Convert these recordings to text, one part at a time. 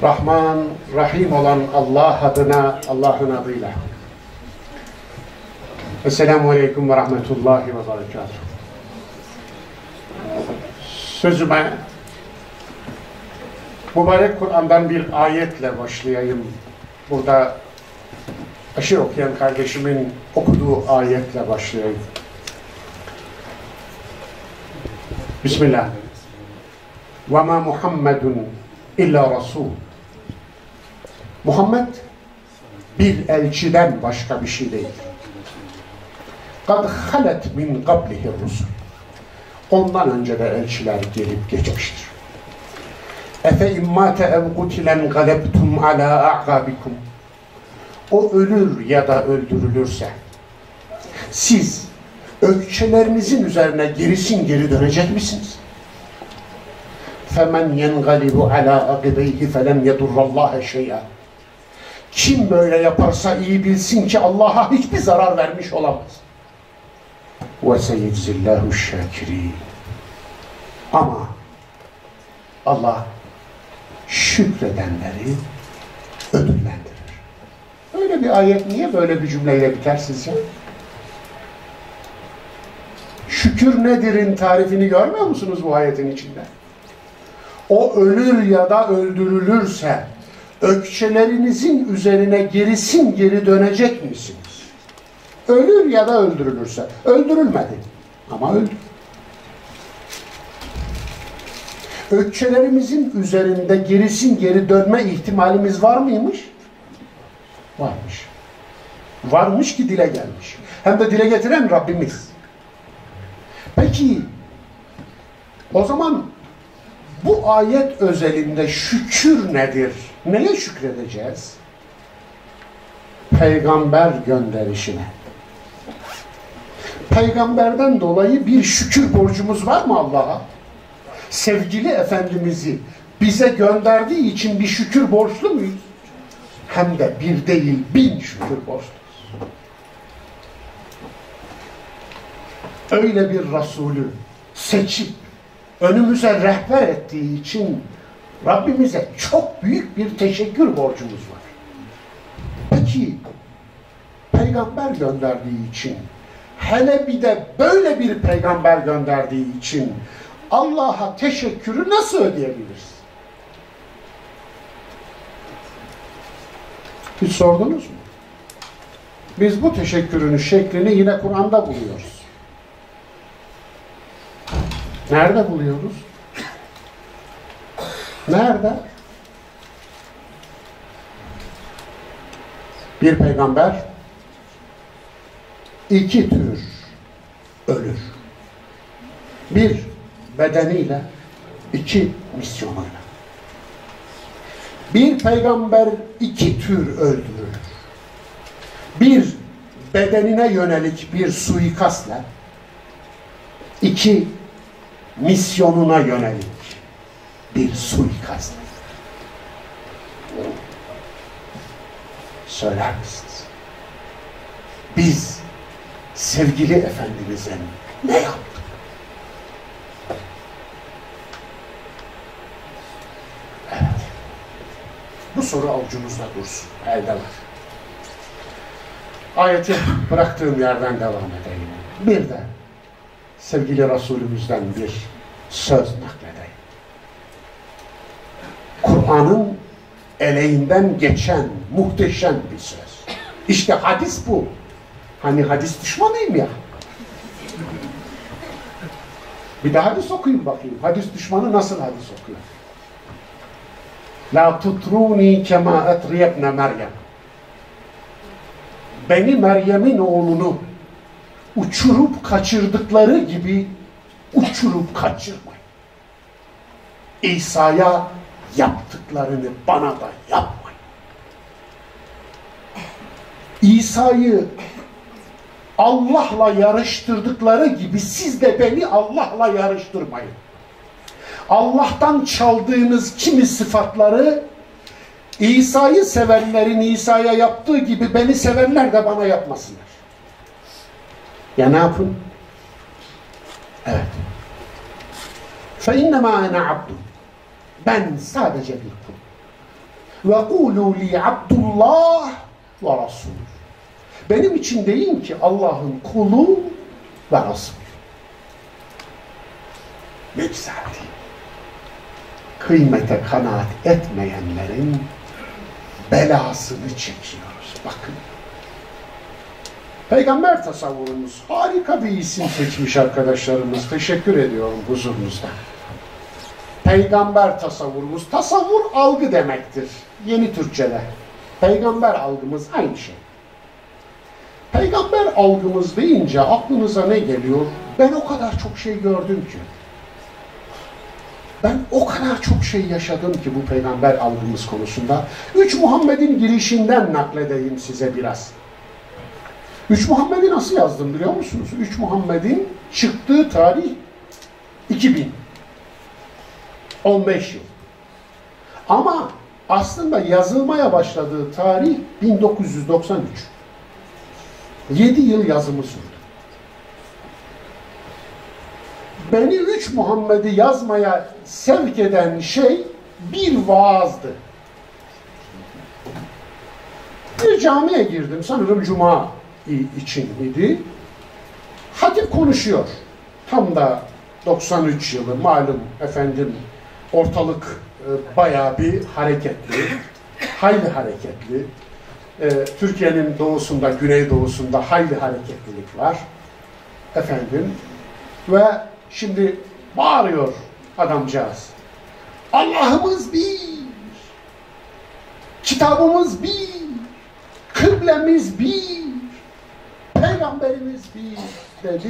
Rahman, Rahim olan Allah adına, Allah'ın adıyla. Esselamu Aleyküm ve Rahmetullahi ve Berekatuhu. Sözüme mübarek Kur'an'dan bir ayetle başlayayım. Burada aşırı okuyan kardeşimin okuduğu ayetle başlayayım. Bismillah. وَمَا مُحَمَّدٌ illa Rasul. Muhammed bir elçiden başka bir şey değil. قَدْ خَلَتْ مِنْ قَبْلِهِ الرُّسُلُ. Ondan önce de elçiler gelip geçmiştir. اَفَاِنْ مَاتَ اَوْ قُتِلًا غَلَبْتُمْ عَلَى اَعْغَابِكُمْ. O ölür ya da öldürülürse siz ökçelerinizin üzerine geri dönecek misiniz? فَمَنْ يَنْغَلِبُ عَلَى عَقِبَيْهِ فَلَمْ يَدُرَّ اللّٰهَ شَيْئًا. Kim böyle yaparsa iyi bilsin ki Allah'a hiçbir zarar vermiş olamaz. وَسَيَجْزِ اللّٰهُ الشَّاكِرِينَ. Ama Allah şükredenleri ödüllendirir. Böyle bir ayet niye böyle bir cümleyle biter sizce? Şükür nedir'in tarifini görmüyor musunuz bu ayetin içinde? O ölür ya da öldürülürse ökçelerinizin üzerine geri dönecek misiniz? Ölür ya da öldürülürse. Öldürülmedi ama öldü. Ökçelerimizin üzerinde geri dönme ihtimalimiz var mıymış? Varmış. Varmış ki dile gelmiş. Hem de dile getiren Rabbimiz. Peki o zaman bu ayet özelinde şükür nedir? Neye şükredeceğiz? Peygamber gönderişine. Peygamberden dolayı bir şükür borcumuz var mı Allah'a? Sevgili Efendimiz'i bize gönderdiği için bir şükür borçlu muyuz? Hem de bir değil 1000 şükür borçluyuz. Öyle bir Resulü seçip önümüze rehber ettiği için Rabbimize çok büyük bir teşekkür borcumuz var. Peki peygamber gönderdiği için, hele bir de böyle bir peygamber gönderdiği için Allah'a teşekkürü nasıl ödeyebiliriz? Hiç sordunuz mu? Biz bu teşekkürün şeklini yine Kur'an'da buluyoruz. Nerede buluyoruz? Nerede? Bir peygamber iki tür ölür. Bir, bedeniyle, iki, misyonuyla. Bir peygamber iki tür öldürülür. Bir, bedenine yönelik bir suikastla. İki, misyonuna yönelik bir suikastla. Söyler misiniz? Biz sevgili Efendimiz'e ne yaptık? Evet. Bu soru avucumuzda dursun. Elde var. Ayeti bıraktığım yerden devam edeyim. Bir de sevgili Resulümüzden bir söz nakledeyim. Kur'an'ın eleğinden geçen muhteşem bir söz. İşte hadis bu. Hani hadis düşmanıyım ya. Bir de hadis okuyayım bakayım. Hadis düşmanı nasıl hadis okuyor? La tutruni kema etriyebne Meryem. Beni Meryem'in oğlunu uçurup kaçırdıkları gibi uçurup kaçırmayın. İsa'ya yaptıklarını bana da yapmayın. İsa'yı Allah'la yarıştırdıkları gibi siz de beni Allah'la yarıştırmayın. Allah'tan çaldığınız kimi sıfatları İsa'yı sevenlerin İsa'ya yaptığı gibi beni sevenler de bana yapmasınlar. Ya ne yapın? Evet. فَاِنَّمَا اَنَا عَبْدٌ. Ben sadece bir kul. Ve kulu li Abdullah ve Resul. Benim için deyin ki Allah'ın kulu ve Resul. Ne güzel değil. Kıymete kanaat etmeyenlerin belasını çekiyoruz. Bakın. Peygamber tasavvurumuz harika bir isim seçmiş arkadaşlarımız. Teşekkür ediyorum huzurunuzda. Peygamber tasavvurumuz. Tasavvur algı demektir. Yeni Türkçe'de. Peygamber algımız aynı şey. Peygamber algımız deyince aklınıza ne geliyor? Ben o kadar çok şey gördüm ki. Ben o kadar çok şey yaşadım ki bu peygamber algımız konusunda. 3 Muhammed'in girişinden nakledeyim size biraz. 3 Muhammed'i nasıl yazdım biliyor musunuz? 3 Muhammed'in çıktığı tarih 2000. 15 yıl. Ama aslında yazılmaya başladığı tarih 1993. 7 yıl yazımı sürdü. Beni 3 Muhammed'i yazmaya sevk eden şey bir vaazdı. Bir camiye girdim, sanırım Cuma için idi. Hatip konuşuyor. Tam da 93 yılı malum efendim, ortalık bayağı bir hareketli, hayli hareketli. Türkiye'nin doğusunda, güneydoğusunda hayli hareketlilik var. Efendim, ve şimdi bağırıyor adamcağız. Allah'ımız bir, kitabımız bir, kıblemiz bir, peygamberimiz bir dedi.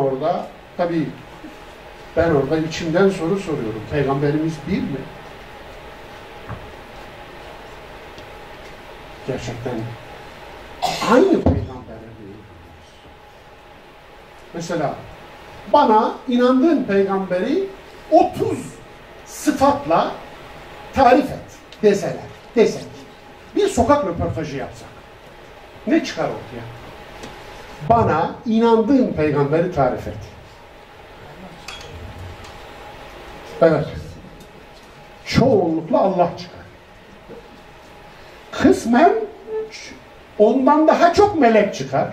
Ben orada içimden soru soruyorum. Peygamberimiz bir mi? Gerçekten aynı peygambere diyoruz. Mesela bana inandığın peygamberi 30 sıfatla tarif et desek. Bir sokak röportajı yapsak. Ne çıkar ortaya? Bana inandığın peygamberi tarif et. Evet. Çoğunlukla Allah çıkar. Kısmen ondan daha çok melek çıkar.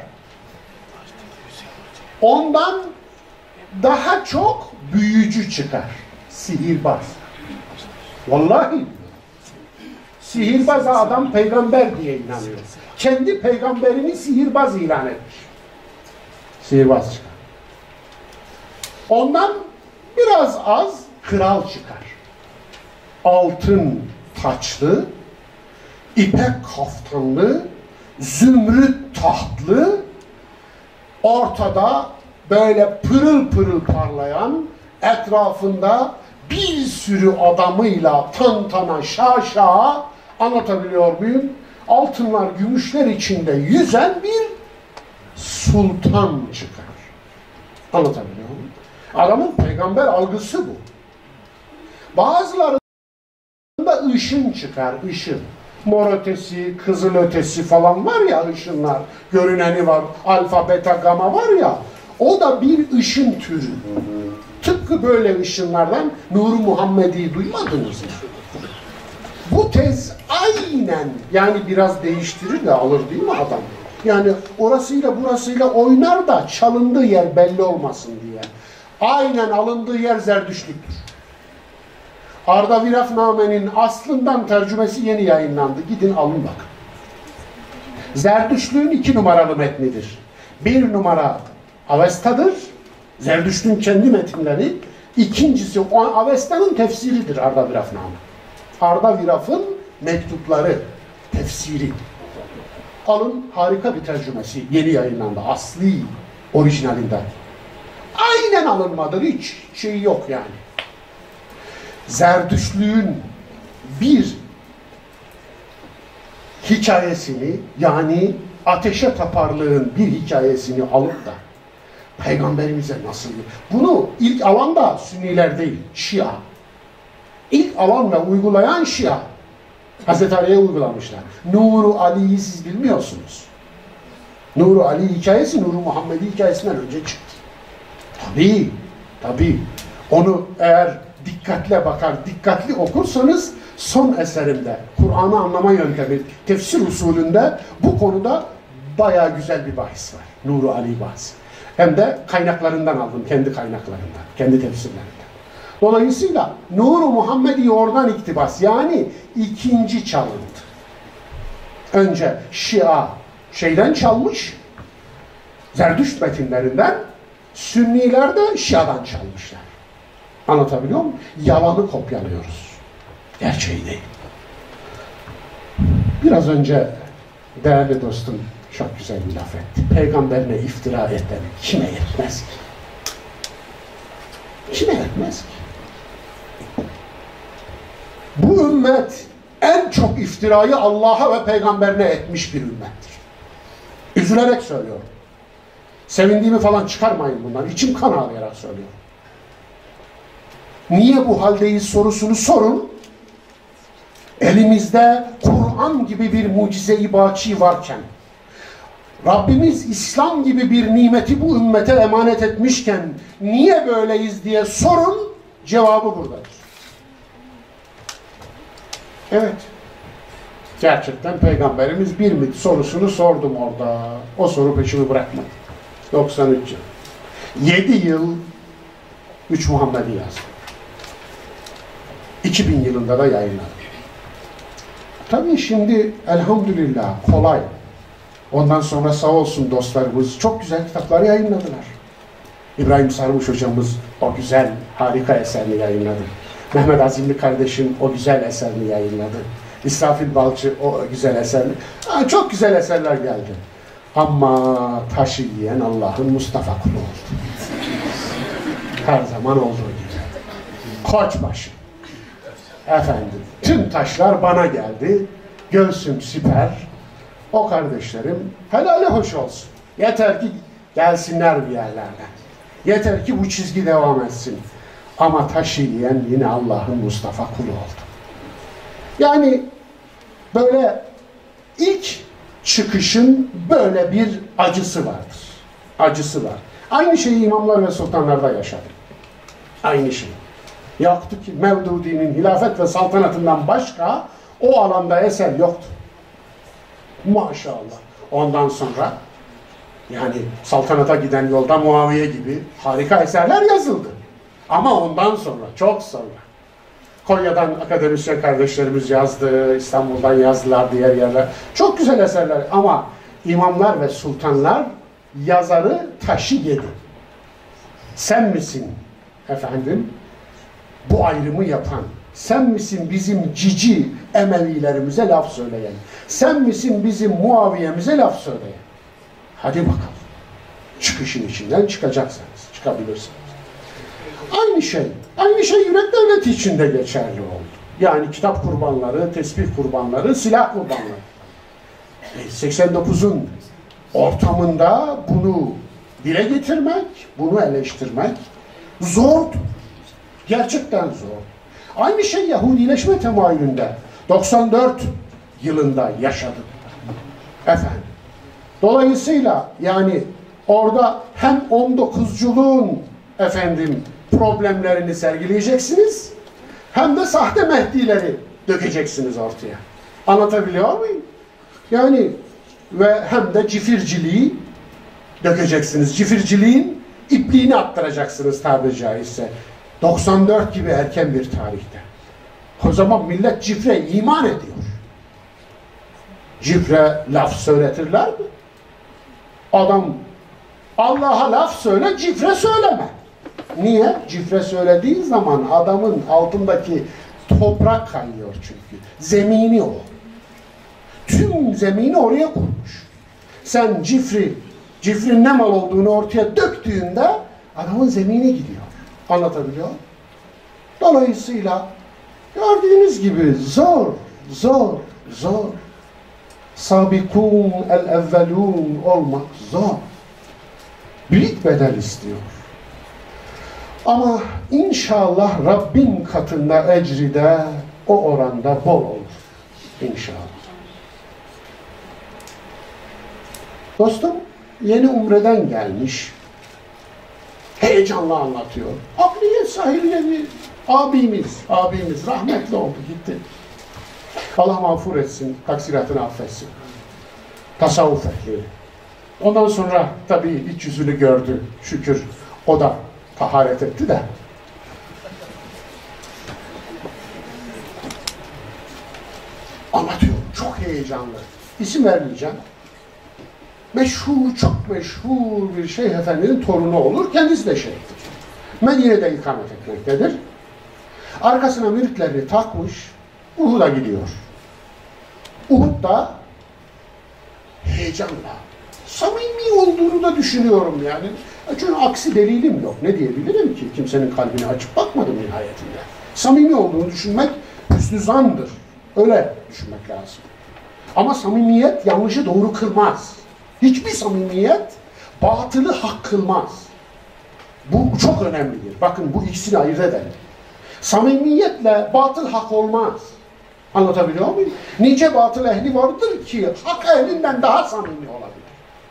Ondan daha çok büyücü çıkar. Sihirbaz. Vallahi sihirbaza adam peygamber diye inanıyor. Kendi peygamberini sihirbaz ilan etmiş. Sihirbaz çıkar. Ondan biraz az kral çıkar. Altın taçlı, ipek kaftanlı, zümrüt tahtlı, ortada böyle pırıl pırıl parlayan, etrafında bir sürü adamıyla tantana şaşa, anlatabiliyor muyum? Altınlar, gümüşler içinde yüzen bir sultan çıkar. Anlatabiliyor muyum? Adamın peygamber algısı bu. Bazılarında ışın çıkar, ışın. Mor ötesi, kızıl ötesi falan var ya, ışınlar. Görüneni var, alfa, beta, gama var ya. O da bir ışın türü. Tıpkı böyle ışınlardan Nur-u Muhammedi'yi duymadınız mı? Bu tez aynen, yani biraz değiştirir de alır değil mi adam? Yani orasıyla burasıyla oynar da çalındığı yer belli olmasın diye. Aynen alındığı yer Zerdüştlüktür. Arda Virafname'nin aslından tercümesi yeni yayınlandı. Gidin alın bakın. Zerdüştlüğün 2 numaralı metnidir. 1 numara Avesta'dır. Zerdüştlüğün kendi metinleri. İkincisi Avesta'nın tefsiridir Arda Virafname. Arda Viraf'ın mektupları, tefsiri. Alın, harika bir tercümesi. Yeni yayınlandı. Asli, orijinalinden. Aynen alınmadır. Hiç şeyi yok yani. Zerdüştlüğün bir hikayesini, yani ateşe taparlığın bir hikayesini alıp da peygamberimize nasıl... Bunu ilk alan da Sünniler değil, Şia. İlk alan ve uygulayan Şia. Hazreti Ali'ye uygulamışlar. Nur-u Ali'yi siz bilmiyorsunuz. Nur-u Ali hikayesi Nur-u Muhammedi hikayesinden önce çıktı. Tabii. Onu eğer dikkatle bakar, dikkatli okursanız son eserimde, Kur'an'ı anlama yöntemi, tefsir usulünde bu konuda bayağı güzel bir bahis var. Nuru Ali bahsi. Hem de kaynaklarından aldım, kendi kaynaklarından, kendi tefsirlerinden. Dolayısıyla Nur-u Muhammedi oradan iktibas, yani ikinci çalıntı. Önce Şia şeyden çalmış, Zerdüşt metinlerinden, Sünniler de Şia'dan çalmışlar. Anlatabiliyor muyum? Yalanı kopyalıyoruz. Gerçeği değil. Biraz önce değerli dostum çok güzel bir laf etti. Peygamberine iftira eden kime yetmez ki? Kime yetmez ki? Bu ümmet en çok iftirayı Allah'a ve peygamberine etmiş bir ümmettir. Üzülerek söylüyorum. Sevindiğimi falan çıkarmayın bundan. İçim kan ağlayarak söylüyorum. Niye bu haldeyiz sorusunu sorun. Elimizde Kur'an gibi bir mucize-i baki varken, Rabbimiz İslam gibi bir nimeti bu ümmete emanet etmişken niye böyleyiz diye sorun, cevabı buradadır. Evet. Gerçekten Peygamberimiz bir mi sorusunu sordum orada. O soru peşimi bırakmadı. 93 yıl. 7 yıl 3 Muhammed'i yazdım. 2000 yılında da yayınladım. Tabii şimdi elhamdülillah kolay. Ondan sonra sağ olsun dostlarımız çok güzel kitapları yayınladılar. İbrahim Sarımış hocamız o güzel, harika eserini yayınladı. Mehmet Azimli kardeşim o güzel eserini yayınladı. İsrafil Balcı o güzel eserini. Çok güzel eserler geldi. Ama taşı yiyen Allah'ın Mustafa kulu oldu. Her zaman olduğu gibi. Koçbaşı. Efendim, tüm taşlar bana geldi. Göğsüm siper. O kardeşlerim helali hoş olsun. Yeter ki gelsinler bir yerlerden. Yeter ki bu çizgi devam etsin. Ama taşı yiyen yine Allah'ın Mustafa kulu oldu. Yani böyle ilk çıkışın böyle bir acısı vardır. Acısı var. Aynı şeyi imamlar ve sultanlarda yaşadı. Aynı şey. Yoktu ki Mevdudi'nin hilafet ve saltanatından başka o alanda eser yoktu. Maşallah. Ondan sonra yani saltanata giden yolda Muaviye gibi harika eserler yazıldı. Ama ondan sonra, çok sonra Konya'dan akademisyen kardeşlerimiz yazdı, İstanbul'dan yazdılar diğer yerler. Çok güzel eserler ama imamlar ve sultanlar yazarı taşı yedi. Sen misin efendim bu ayrımı yapan? Sen misin bizim cici Emevilerimize laf söyleyen? Sen misin bizim Muaviye'mize laf söyleyen? Hadi bakalım. Çıkışın içinden çıkacaksınız, çıkabilirsiniz. Aynı şey yürek devleti içinde geçerli oldu. Yani kitap kurbanları, tesbih kurbanları, silah kurbanları. 89'un ortamında bunu dile getirmek, bunu eleştirmek zordu. Gerçekten zor. Aynı şey Yahudileşme temayülünde 94 yılında yaşadık. Efendim. Dolayısıyla yani orada hem 19'culuğun efendim problemlerini sergileyeceksiniz hem de sahte Mehdileri dökeceksiniz ortaya. Anlatabiliyor muyum? Yani ve hem de cifirciliği dökeceksiniz. Cifirciliğin ipliğini attıracaksınız tabiri caizse. 94 gibi erken bir tarihte. O zaman millet cifre iman ediyor. Cifre laf söyletirler mi? Adam Allah'a laf söyle, cifre söyleme. Niye? Cifre söylediği zaman adamın altındaki toprak kayıyor çünkü. Zemini o. Tüm zemini oraya kurmuş. Sen cifrin ne mal olduğunu ortaya döktüğünde adamın zemini gidiyor. Anlatabiliyor? Dolayısıyla gördüğünüz gibi zor. Sabikun el-evvelun olmak zor. Büyük bedel istiyor. Ama inşallah Rabbin katında ecri de o oranda bol olur. İnşallah. Dostum yeni umreden gelmiş. Heyecanla anlatıyor. Akliyet sahibi bir Abimiz rahmetli oldu, gitti. Allah mağfur etsin, taksiratını affetsin. Tasavvuf ehli. Ondan sonra tabii iç yüzünü gördü. Şükür o da taharet etti de. Anlatıyorum, çok heyecanlı. İsim vermeyeceğim. Meşhur, çok meşhur bir Şeyh Efendi'nin torunu olur. Kendisi de şeyhtir. Medine'de ikamet etmektedir. Arkasına müritlerini takmış, Uhud'a gidiyor. Uhud'da heyecanla, samimi olduğunu da düşünüyorum yani. Çünkü aksi delilim yok. Ne diyebilirim ki? Kimsenin kalbini açıp bakmadım nihayetinde. Samimi olduğunu düşünmek hüsnü zandır. Öyle düşünmek lazım. Ama samimiyet yanlışı doğru kılmaz. Hiçbir samimiyet batılı hak kılmaz. Bu çok önemlidir. Bakın bu ikisini ayırt edelim. Samimiyetle batıl hak olmaz. Anlatabiliyor muyum? Nice batıl ehli vardır ki hak ehlinden daha samimi olabilir.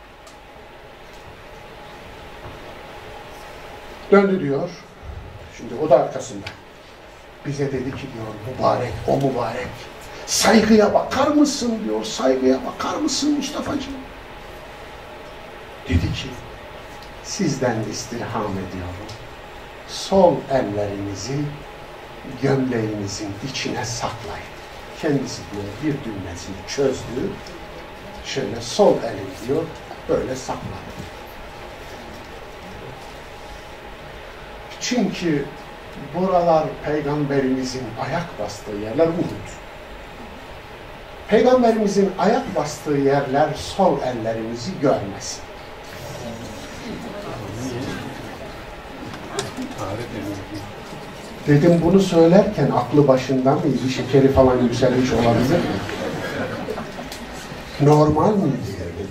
Döndü diyor. Şimdi o da arkasında. Bize dedi ki diyor mübarek, o mübarek. Saygıya bakar mısın diyor. Saygıya bakar mısın Mustafa'cığım? Dedi ki sizden istirham ediyorum. Sol ellerinizi gömleğinizin içine saklayın. Kendisi diyor bir düğmesini çözdü. Şöyle sol elini diyor böyle sakladı. Çünkü buralar Peygamberimizin ayak bastığı yerler Uhud. Peygamberimizin ayak bastığı yerler sol ellerimizi görmesin. Dedim bunu söylerken aklı başından mıydı? Şekeri falan yükselmiş olabilir mi? Normal miydi dedim.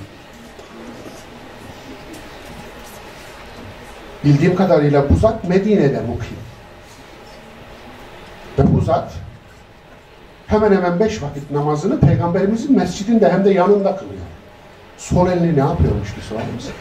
Bildiğim kadarıyla bu zat Medine'de mukim. Ve bu zat hemen hemen 5 vakit namazını Peygamberimizin mescidinde hem de yanında kılıyor. Sol elini ne yapıyormuş ki sorar mısın?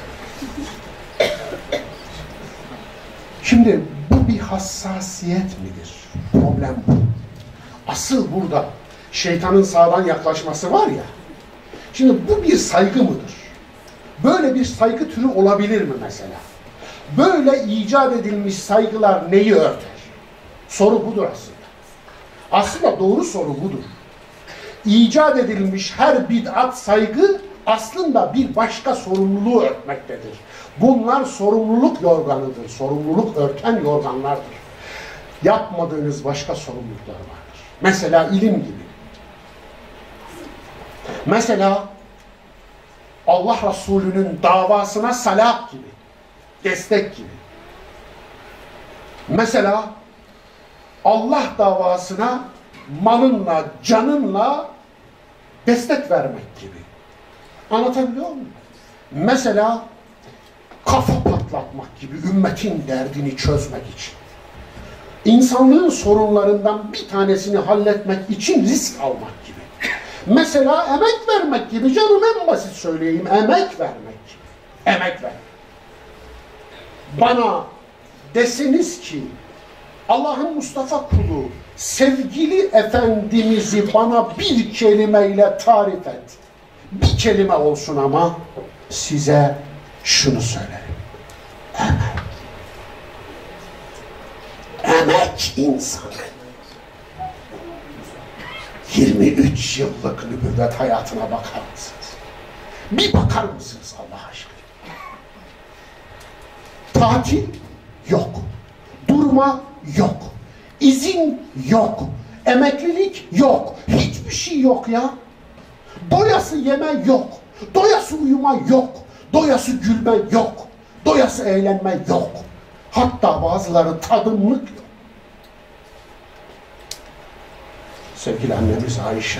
Şimdi bu bir hassasiyet midir? Problem bu. Asıl burada şeytanın sağdan yaklaşması var ya. Şimdi bu bir saygı mıdır? Böyle bir saygı türü olabilir mi mesela? Böyle icat edilmiş saygılar neyi örter? Soru budur aslında. Aslında doğru soru budur. İcat edilmiş her bid'at saygı aslında bir başka sorumluluğu örtmektedir. Bunlar sorumluluk yorganıdır. Sorumluluk örten yorganlardır. Yapmadığınız başka sorumluluklar vardır. Mesela ilim gibi. Mesela Allah Resulü'nün davasına salat gibi. Destek gibi. Mesela Allah davasına malınla, canınla destek vermek gibi. Anlatabiliyor muyum? Mesela kafa patlatmak gibi ümmetin derdini çözmek için. İnsanlığın sorunlarından bir tanesini halletmek için risk almak gibi. Mesela emek vermek gibi. Canım en basit söyleyeyim. Emek vermek. Emek ver. Bana deseniz ki Allah'ın Mustafa kulu sevgili Efendimiz'i bana bir kelimeyle tarif et. Bir kelime olsun ama size şunu söylerim. Emek. Emek insanı. 23 yıllık nübüvvet hayatına bakar mısınız? Bir bakar mısınız Allah aşkına? Tatil yok. Durma yok. İzin yok. Emeklilik yok. Hiçbir şey yok ya. Doyası yeme yok. Doyası uyuma yok. Doyası gülme yok. Doyası eğlenme yok. Hatta bazıları tadımlık yok. Sevgili annemiz Ayşe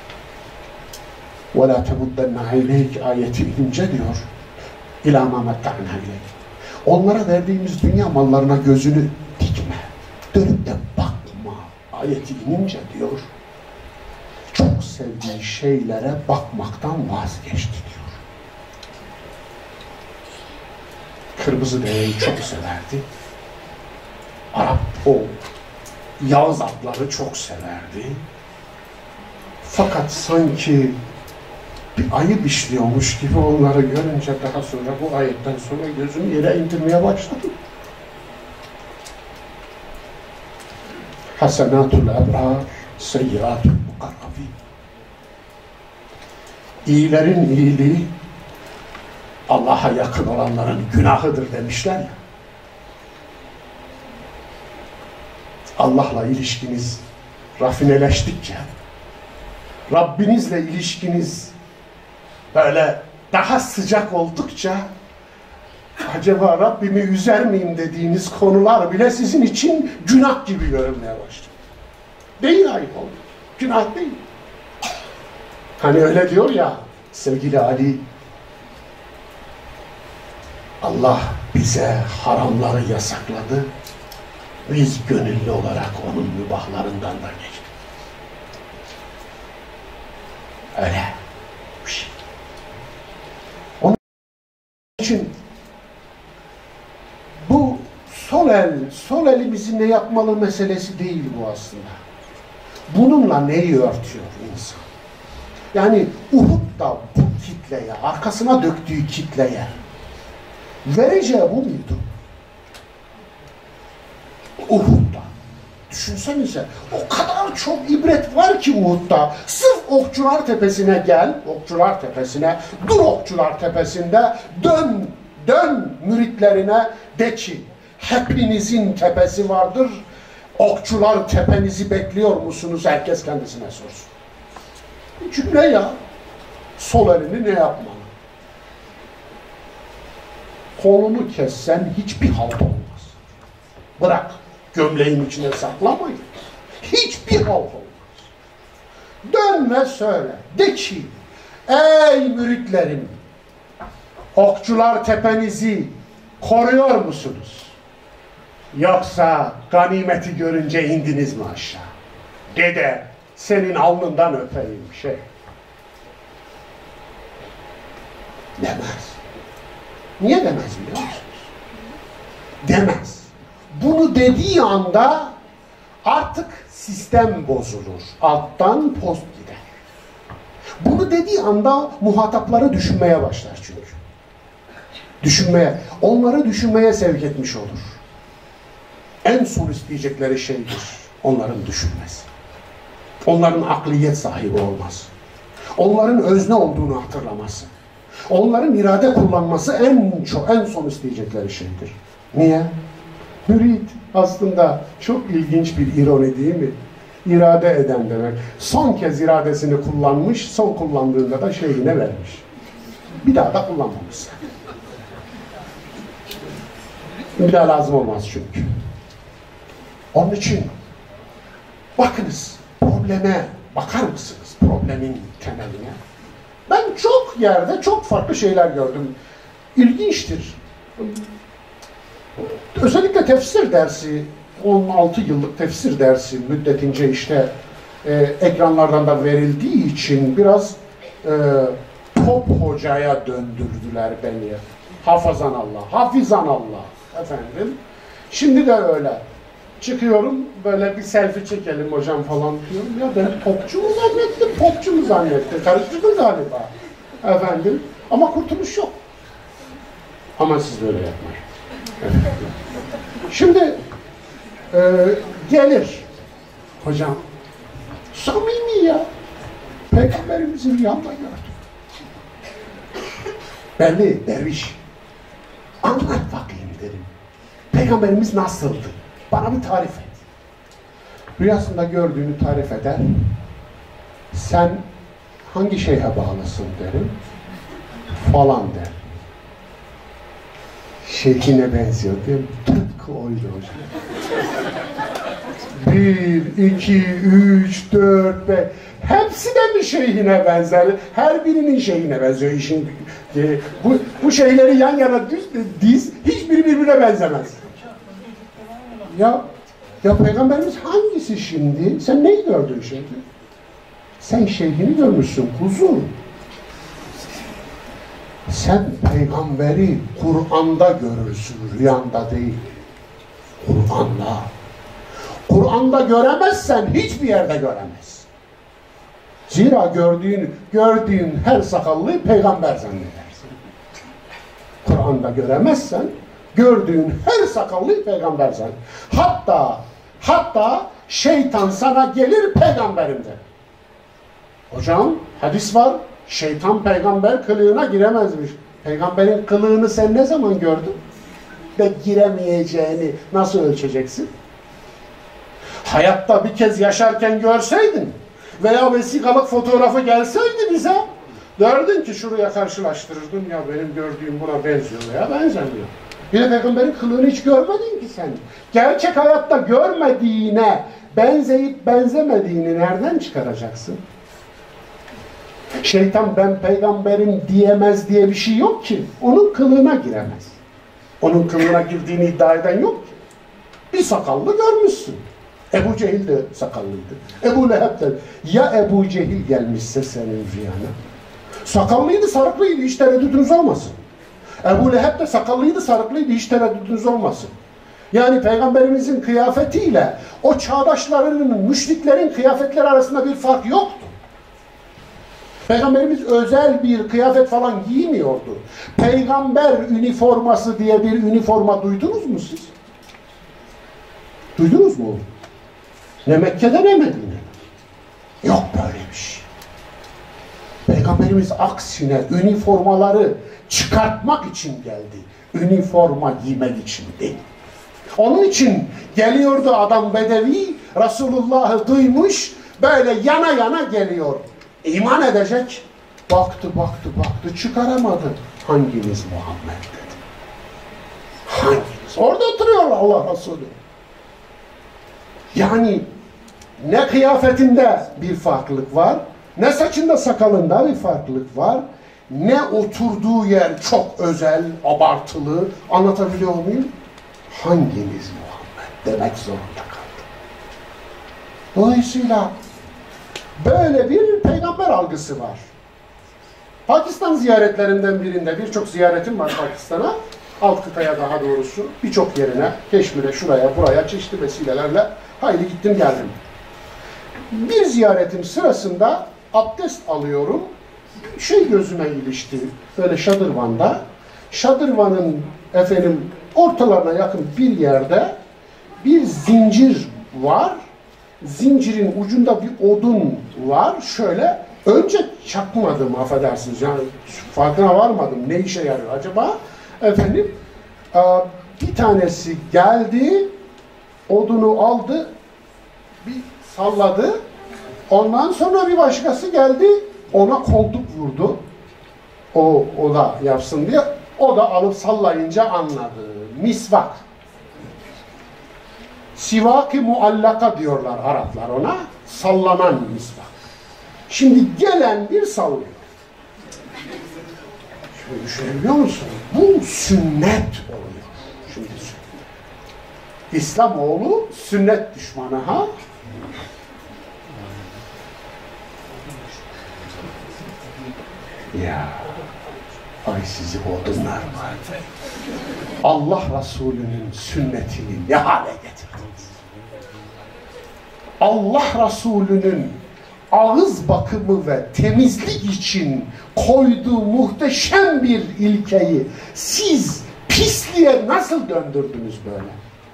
وَلَا تَمُدَّنَّ عَيْنَيْكِ ayeti inince diyor اِلَى مَا مَتَّعْنَا اِلَيْكِ onlara verdiğimiz dünya mallarına gözünü dikme. Dönüp de bakma. Ayeti inince diyor çok sevdiği şeylere bakmaktan vazgeçti diyor. Kırmızı deveyi çok severdi. Arap o Yağız atları çok severdi. Fakat sanki bir ayıp işliyormuş gibi onları görünce daha sonra bu ayetten sonra gözünü yere indirmeye başladı. Hasenatul ebrar, seyyiatul mukarrabin. İyilerin iyiliği Allah'a yakın olanların günahıdır demişler ya. Allah'la ilişkiniz rafineleştikçe, Rabbinizle ilişkiniz böyle daha sıcak oldukça, acaba Rabbimi üzer miyim dediğiniz konular bile sizin için günah gibi görünmeye başladı. Değil ayıp oldu. Günah değil. Hani öyle diyor ya sevgili Ali, Allah bize haramları yasakladı. Biz gönüllü olarak onun mübahlarından da geçtik. Öyle bir şey. Onun için bu sol elimizin ne yapmalı meselesi değil bu aslında. Bununla neyi örtüyor insan? Yani Uhud'da bu kitleye, arkasına döktüğü kitleye vereceği bu muydu? Uhud'da. Düşünsenize, o kadar çok ibret var ki Uhud'da. Sırf Okçular Tepesi'ne gel, Okçular Tepesi'ne, dur Okçular Tepesi'nde, dön müritlerine, de ki, hepinizin tepesi vardır, Okçular Tepenizi bekliyor musunuz? Herkes kendisine sorsun. Bir cümle ya, sol elini ne yapmalı? Kolunu kessen hiçbir halt olmaz. Bırak, gömleğin içine saklamayın. Hiçbir halt olmaz. Dön ve söyle. De ki, ey müritlerim, Okçular Tepenizi koruyor musunuz? Yoksa ganimeti görünce indiniz mi aşağı? Dede, senin alnından öpeyim Demez. Niye demez biliyor musunuz? Demez. Bunu dediği anda artık sistem bozulur. Alttan post gider. Bunu dediği anda muhatapları düşünmeye başlar çünkü. Onları düşünmeye sevk etmiş olur. En son isteyecekleri şeydir onların düşünmesi. Onların akliyet sahibi olması. Onların özne olduğunu hatırlaması. Onların irade kullanması en son isteyecekleri şeydir. Niye? Mürit aslında çok ilginç bir ironi değil mi? İrade eden demek. Son kez iradesini kullanmış, son kullandığında da şeyine vermiş. Bir daha da kullanmamış. Bir daha lazım olmaz çünkü. Onun için bakınız, probleme bakar mısınız? Problemin temeline. Ben çok yerde çok farklı şeyler gördüm. İlginçtir. Özellikle tefsir dersi, 16 yıllık tefsir dersi müddetince işte ekranlardan da verildiği için biraz top hocaya döndürdüler beni. Hafazan Allah, hafizan Allah efendim. Şimdi de öyle. Çıkıyorum, böyle bir selfie çekelim hocam falan diyorum. Ya ben popçu mu zannettim? Karıştırdım galiba. Efendim, ama kurtuluş yok. Ama siz böyle yapmayın. Evet. Şimdi gelir hocam, samimi ya, Peygamberimizin yanında gördüm. Belli, derviş, anlat bakayım dedim. Peygamberimiz nasıldı? Bana bir tarif et. Rüyasında gördüğünü tarif eder. Sen hangi şeyhe bağlısın derim. Falan der. Şeyhine benziyor değil mi? Tıpkı oydu hocam. 1, 2, 3, 4, 5. Hepsi de mi şeyhine benzer? Her birinin şeyhine benziyor. İşin, bu şeyleri yan yana diz, hiçbiri birbirine benzemez. Ya Peygamberimiz hangisi şimdi? Sen neyi gördün şimdi? Sen şeyhini görmüşsün kuzum. Sen peygamberi Kur'an'da görürsün, rüyanda değil. Kur'an'da. Kur'an'da göremezsen hiçbir yerde göremez. Zira gördüğün her sakallıyı peygamber zannedersin. Kur'an'da göremezsen gördüğün her sakallıyı peygamber zannedersin. Hatta şeytan sana gelir peygamberim der. Hocam hadis var, şeytan peygamber kılığına giremezmiş. Peygamberin kılığını sen ne zaman gördün? Ve giremeyeceğini nasıl ölçeceksin? Hayatta bir kez yaşarken görseydin veya vesikalık fotoğrafı gelseydi bize, derdin ki şuraya karşılaştırırdın, ya benim gördüğüm buna benziyor veya benzemiyor. Bir de peygamberin kılığını hiç görmedin ki sen. Gerçek hayatta görmediğine, benzeyip benzemediğini nereden çıkaracaksın? Şeytan ben peygamberim diyemez diye bir şey yok ki. Onun kılığına giremez. Onun kılığına girdiğini iddia eden yok ki. Bir sakallı görmüşsün. Ebu Cehil de sakallıydı. Ebu Leheb de. Ya Ebu Cehil gelmişse senin rüyana? Sakallıydı, sarıklıydı. Hiç tereddütünüz olmasın. Ebu Leheb de sakallıydı, sarıklıydı. Hiç tereddütünüz olmasın. Yani Peygamberimizin kıyafetiyle o çağdaşlarının, müşriklerin kıyafetleri arasında bir fark yoktu. Peygamberimiz özel bir kıyafet falan giymiyordu. Peygamber üniforması diye bir üniforma duydunuz mu siz? Duydunuz mu? Ne Mekke'de ne Medine'de. Yok böyle bir şey. Peygamberimiz aksine üniformaları çıkartmak için geldi. Üniforma giymek için değil. Onun için geliyordu adam Bedevi, Resulullah'ı duymuş, böyle yana yana geliyor. İman edecek. Baktı, çıkaramadı. Hanginiz Muhammed dedi. Hanginiz? Orada oturuyor Allah Resulü. Yani ne kıyafetinde bir farklılık var, ne saçında sakalında bir farklılık var, ne oturduğu yer çok özel, abartılı, anlatabiliyor muyum? Hanginiz Muhammed demek zorunda kaldı. Dolayısıyla böyle bir peygamber algısı var. Pakistan ziyaretlerinden birinde, birçok ziyaretim var Pakistan'a, alt kıtaya daha doğrusu, birçok yerine, Keşmir'e, şuraya, buraya, çeşitli vesilelerle hayli gittim geldim. Bir ziyaretim sırasında abdest alıyorum, gözüme ilişti, böyle şadırvanda. Şadırvanın ortalarına yakın bir yerde bir zincir var. Zincirin ucunda bir odun var. Şöyle, önce çakmadım, affedersiniz. Yani farkına varmadım. Ne işe yarıyor acaba? Bir tanesi geldi, odunu aldı, bir salladı. Ondan sonra bir başkası geldi, ona koltuk vurdu. O da yapsın diye. O da alıp sallayınca anladı. Misvak. Sivak-ı muallaka diyorlar Araplar ona. Sallanan misvak. Şimdi gelen bir sallıyor. Şimdi düşünebiliyor musun? Bu sünnet oluyor. Şimdi İslamoğlu sünnet düşmanı ha? Ya ay sizi odunlar. Allah Resulü'nün sünnetini ne hale getirdiniz? Allah Resulü'nün ağız bakımı ve temizlik için koyduğu muhteşem bir ilkeyi siz pisliğe nasıl döndürdünüz böyle?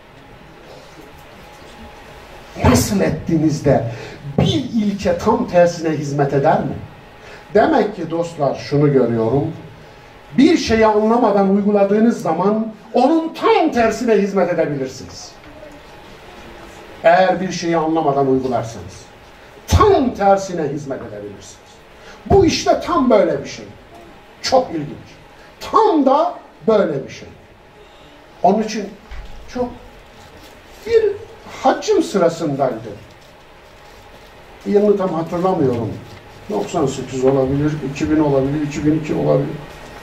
Nasıl ettiniz de bir ilke tam tersine hizmet eder mi? Demek ki dostlar şunu görüyorum. Bir şeyi anlamadan uyguladığınız zaman onun tam tersine hizmet edebilirsiniz. Eğer bir şeyi anlamadan uygularsanız tam tersine hizmet edebilirsiniz. Bu işte tam böyle bir şey. Çok ilginç. Tam da böyle bir şey. Onun için bir haccım sırasındaydı. Yılını tam hatırlamıyorum. 98 olabilir, 2000 olabilir, 2002 olabilir.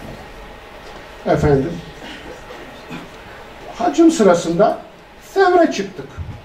Haccım sırasında Sevr'e çıktık.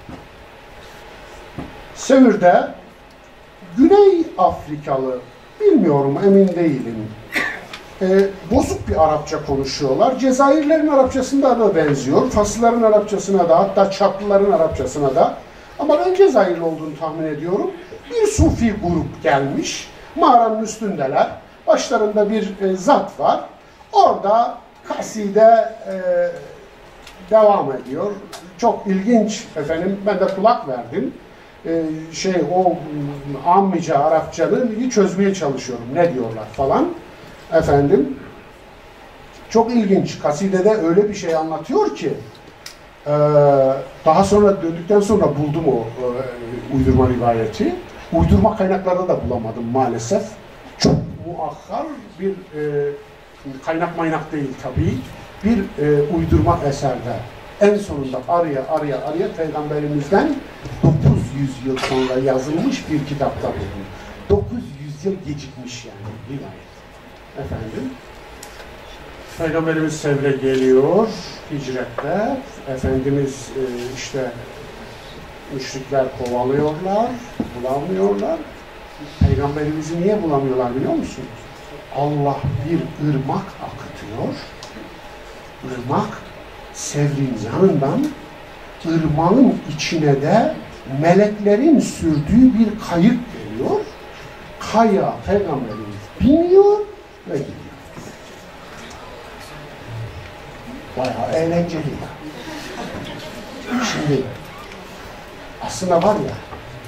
Sevr'de Güney Afrikalı, bilmiyorum, emin değilim. Bozuk bir Arapça konuşuyorlar. Cezayirlerin Arapçasına da benziyor. Faslıların Arapçasına da, hatta Çaplıların Arapçasına da. Ama ben Cezayirli olduğunu tahmin ediyorum. Bir Sufi grup gelmiş. Mağaranın üstündeler. Başlarında bir zat var. Orada kaside devam ediyor. Çok ilginç efendim. Ben de kulak verdim. O ammice Arapçanı çözmeye çalışıyorum. Ne diyorlar falan. Efendim. Çok ilginç. Kasidede öyle bir şey anlatıyor ki daha sonra döndükten sonra buldum o uydurma rivayeti. Uydurma kaynaklarda da bulamadım maalesef. Çok muakkar bir kaynak değil tabii. Bir uydurma eserde. En sonunda araya Peygamberimizden 900 yıl sonra yazılmış bir kitapta buldum. 900 yıl gecikmiş yani rivayet. Efendim. Peygamberimiz Sevr'e geliyor hicrette. Efendimiz işte müşrikler kovalıyorlar, bulamıyorlar. Peygamberimizi niye bulamıyorlar biliyor musunuz? Allah bir ırmak akıtıyor. Irmak Sevr'in yanından, ırmağın içine de meleklerin sürdüğü bir kayık geliyor. Kaya Peygamberimiz biniyor ve gidiyor. Bayağı eğlenceli ya. Şimdi aslında var ya,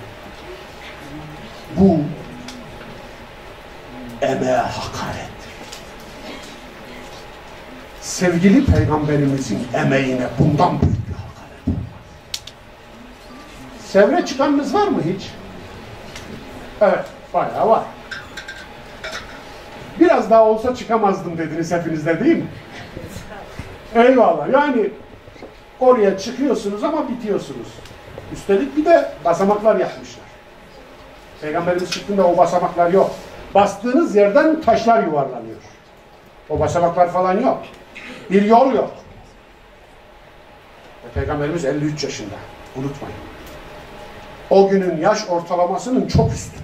bu emeğe hakarettir. Sevgili Peygamberimizin emeğine bundan büyük bir hakaret olmaz. Sevr'e çıkanınız var mı hiç? Evet, bayağı var. Biraz daha olsa çıkamazdım dediniz hepinizde değil mi? Eyvallah. Yani oraya çıkıyorsunuz ama bitiyorsunuz. Üstelik bir de basamaklar yapmışlar. Peygamberimiz çıktığında o basamaklar yok. Bastığınız yerden taşlar yuvarlanıyor. O basamaklar falan yok. Bir yol yok. Peygamberimiz 53 yaşında. Unutmayın. O günün yaş ortalamasının çok üstü.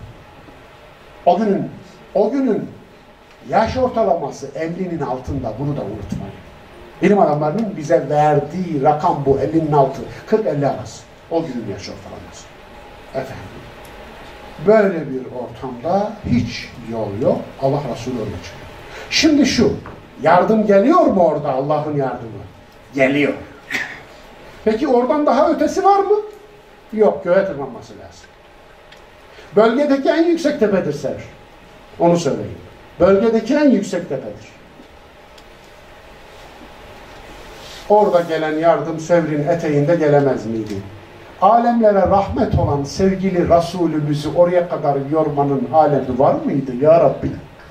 O günün yaş ortalaması 50'nin altında. Bunu da unutmayın. Bilim adamlarının bize verdiği rakam bu. 50'nin altı. 40-50 arası. O günün yaş ortalaması. Efendim. Böyle bir ortamda hiç yol yok. Allah Resulü öyle çıkıyor. Şimdi şu. Yardım geliyor mu orada, Allah'ın yardımı? Geliyor. Peki oradan daha ötesi var mı? Yok. Göğe tırmanması lazım. Bölgedeki en yüksek tepedir Sevr. Onu söyleyeyim. Bölgedeki en yüksek tepedir. Orada gelen yardım Sevr'in eteğinde gelemez miydi? Alemlere rahmet olan sevgili Resulümüzü oraya kadar yormanın alemi var mıydı ya Rabbi?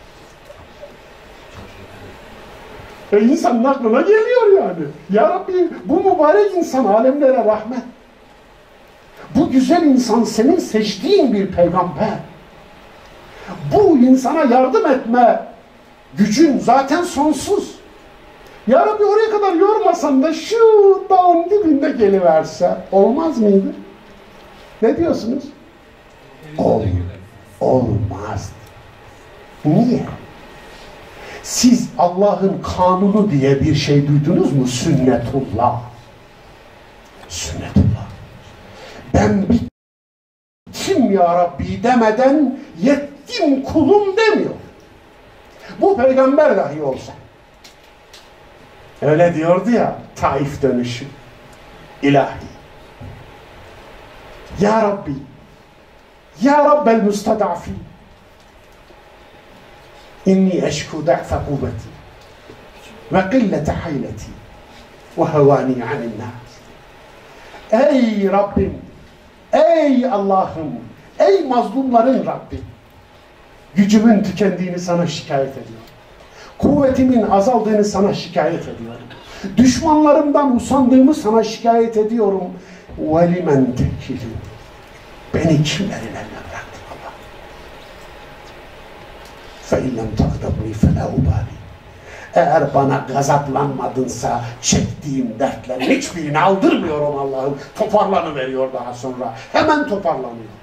İnsanın aklına geliyor yani. Ya Rabbi, bu mübarek insan alemlere rahmet. Bu güzel insan senin seçtiğin bir peygamber. Bu insana yardım etme gücün zaten sonsuz. Ya Rabbi, oraya kadar yormasan da şu dağın dibinde geliverse olmaz mıydı? Ne diyorsunuz? Olmaz. Niye? Siz Allah'ın kanunu diye bir şey duydunuz mu? Sünnetullah. Sünnetullah. Ben bittim ya Rabbi demeden yettim kulum demiyor. Bu peygamber dahi olsa. Öyle diyordu ya, Taif dönüşü. İlahi. Ya Rabbi, Ya Rabbel müstadafi, inni eşku da'fe kuvveti ve qillete hayleti ve hevani anin nas. Ey Rabbim, ey Allah'ım, ey mazlumların Rabbi, gücümün tükendiğini sana şikayet ediyorum. Kuvvetimin azaldığını sana şikayet ediyorum. Düşmanlarımdan usandığımı sana şikayet ediyorum. وَلِمَنْ تَكِلُ. Beni kimlerin eline bıraktın Allah? فَاِنْ لَمْ تَغْدَبْنِي فَلَا اُبَالِي. Eğer bana gazaplanmadınsa çektiğim dertlerin hiçbirini aldırmıyorum Allah'ım. Toparlanıveriyor daha sonra. Hemen toparlanıyor.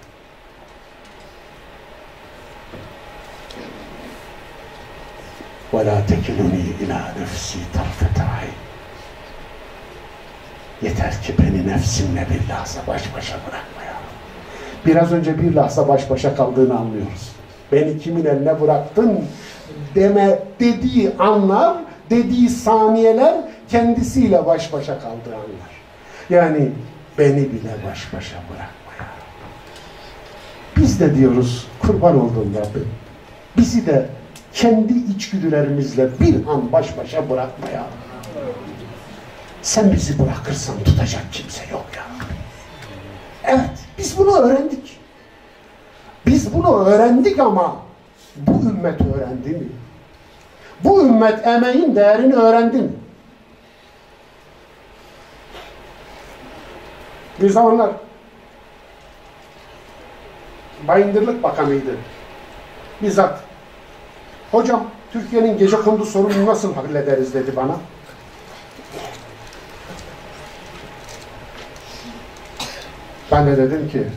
وَلَا تَكِلُنِي اِلَى نَفْسِي طَرْفَةَ عَيْنٍ. Yeter ki beni nefsimle bilhassa baş başa bırakmaya. Biraz önce bir lahza baş başa kaldığını anlıyoruz. Beni kimin eline bıraktın dediği anlar, dediği saniyeler kendisiyle baş başa kaldığı anlar. Yani beni bile baş başa bırakma ya. Biz de diyoruz kurban olduğum Rabbim. Bizi de kendi içgüdülerimizle bir an baş başa bırakma ya. Sen bizi bırakırsan tutacak kimse yok ya. Evet, biz bunu öğrendik. Biz bunu öğrendik ama bu ümmet öğrendi mi? Bu ümmet emeğin değerini öğrendi mi? Bir zamanlar Bayındırlık Bakanı'ydı. Bizzat hocam Türkiye'nin gecekondu sorununu nasıl hallederiz dedi bana. Ben de dedim ki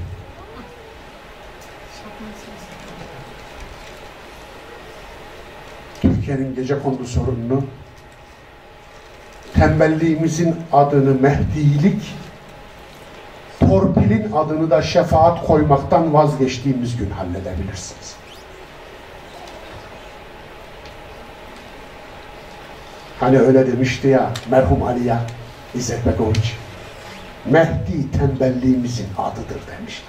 Türkiye'nin gecekondu sorununu tembelliğimizin adını Mehdilik, torpilin adını da şefaat koymaktan vazgeçtiğimiz gün halledebilirsiniz. Hani öyle demişti ya merhum Ali'ye İzzet Begoviç. Mehdi tembelliğimizin adıdır demişti.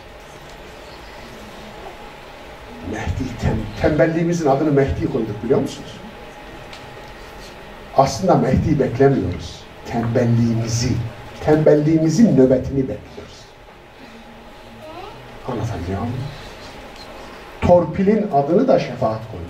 Mehdi tembelliğimizin adını Mehdi koyduk biliyor musunuz? Aslında Mehdi beklemiyoruz. Tembelliğimizin nöbetini bekliyoruz. Anlatabiliyor muyum? Torpilin adını da şefaat koyduk.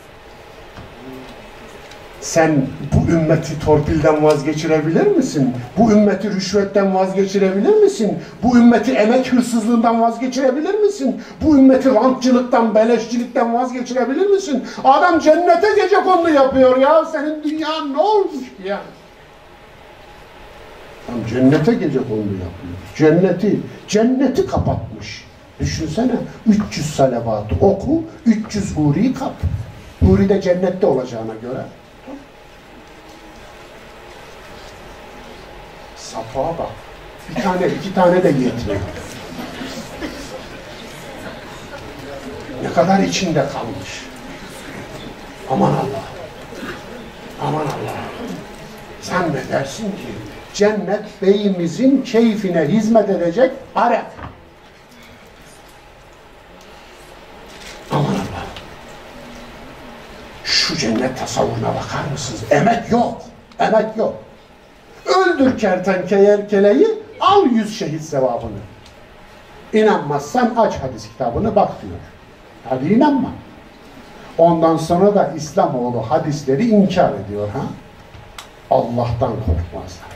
Sen bu ümmeti torpilden vazgeçirebilir misin? Bu ümmeti rüşvetten vazgeçirebilir misin? Bu ümmeti emek hırsızlığından vazgeçirebilir misin? Bu ümmeti rantçılıktan, beleşçilikten vazgeçirebilir misin? Adam cennete gecekondu yapıyor ya. Senin dünyan ne olmuş ki ya? Adam cennete gecekondu yapıyor. Cenneti kapatmış. Düşünsene 300 salavatı oku, 300 huriyi kap. Huri de cennette olacağına göre. Safa bak. Bir tane, iki tane de yetmiyor. Ne kadar içinde kalmış. Aman Allah. Aman Allah. Sen ne dersin ki? Cennet beyimizin keyfine hizmet edecek arep. Aman Allah. Şu cennet tasavvuruna bakar mısınız? Emek yok. Emek yok. Öldür kertenkeleyi, al 100 şehit sevabını. İnanmazsan aç hadis kitabını bak diyor. Hadi inanma. Ondan sonra da İslamoğlu hadisleri inkar ediyor ha. Allah'tan korkmazlar.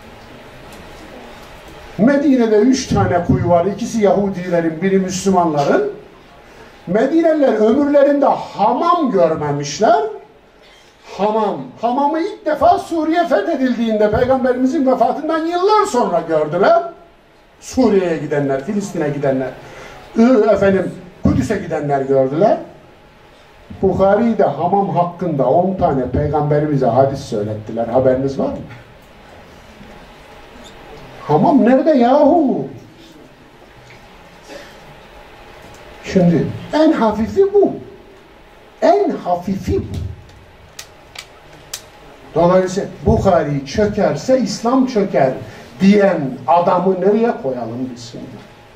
Medine'de 3 tane kuyu var. İkisi Yahudilerin, biri Müslümanların. Medineliler ömürlerinde hamam görmemişler. Hamamı ilk defa Suriye fethedildiğinde Peygamberimizin vefatından yıllar sonra gördüler. Suriye'ye gidenler, Filistin'e gidenler, Kudüs'e gidenler gördüler. Bukhari'de hamam hakkında 10 tane Peygamberimize hadis söylettiler. Haberiniz var mı? Hamam nerede yahu? Şimdi en hafifi bu. En hafifi bu. Dolayısıyla Bukhari çökerse İslam çöker diyen adamı nereye koyalım biz şimdi?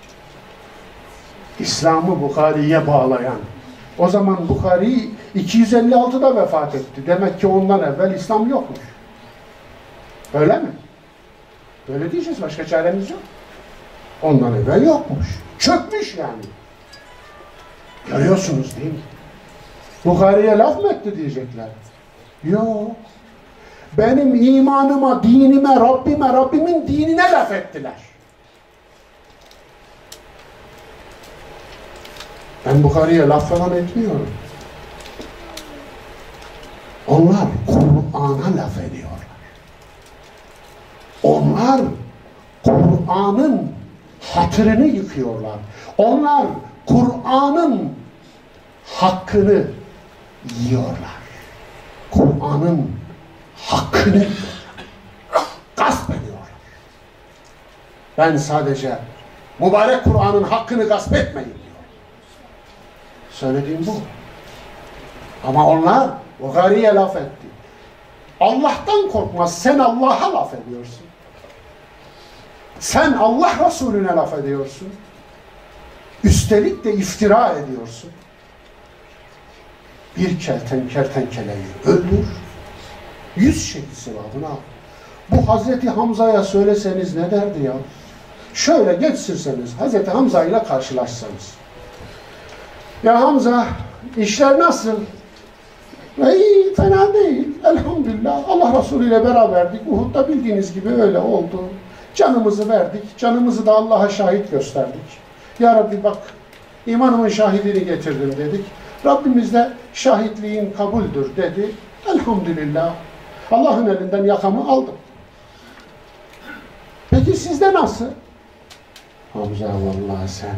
İslam'ı Bukhari'ye bağlayan. O zaman Bukhari 256'da vefat etti. Demek ki ondan evvel İslam yokmuş. Öyle mi? Öyle diyeceğiz. Başka çaremiz yok. Ondan evvel yokmuş. Çökmüş yani. Görüyorsunuz değil mi? Bukhari'ye laf mı etti diyecekler. Yok. Benim imanıma, dinime, Rabbimin dinine laf ettiler. Ben Bukhari'ye laf falan etmiyorum. Onlar Kur'an'a laf ediyorlar. Onlar Kur'an'ın hatırını yıkıyorlar. Onlar Kur'an'ın hakkını yiyorlar. Kur'an'ın hakkını gasp ediyorlar. Ben sadece Mübarek Kur'an'ın hakkını gasp etmeyin diyor. Söylediğim bu. Ama onlar o gariye laf etti. Allah'tan korkmaz. Sen Allah'a laf ediyorsun. Sen Allah Resulüne laf ediyorsun. Üstelik de iftira ediyorsun. Bir kertenkeleyi öldür, 100 şehit sevabını al. Bu Hazreti Hamza'ya söyleseniz ne derdi ya? Şöyle geçirseniz, Hazreti Hamza ile karşılaşsanız. Ya Hamza, işler nasıl? İyi, fena değil. Elhamdülillah. Allah Resulü ile beraberdik. Uhud'da bildiğiniz gibi öyle oldu. Canımızı verdik. Canımızı da Allah'a şahit gösterdik. Ya Rabbi bak, imanımın şahidini getirdim dedik. Rabbimiz de şahitliğin kabuldür dedi. Elhamdülillah. Allah'ın elinden yakamı aldım. Peki sizde nasıl? Hamza vallahi sen.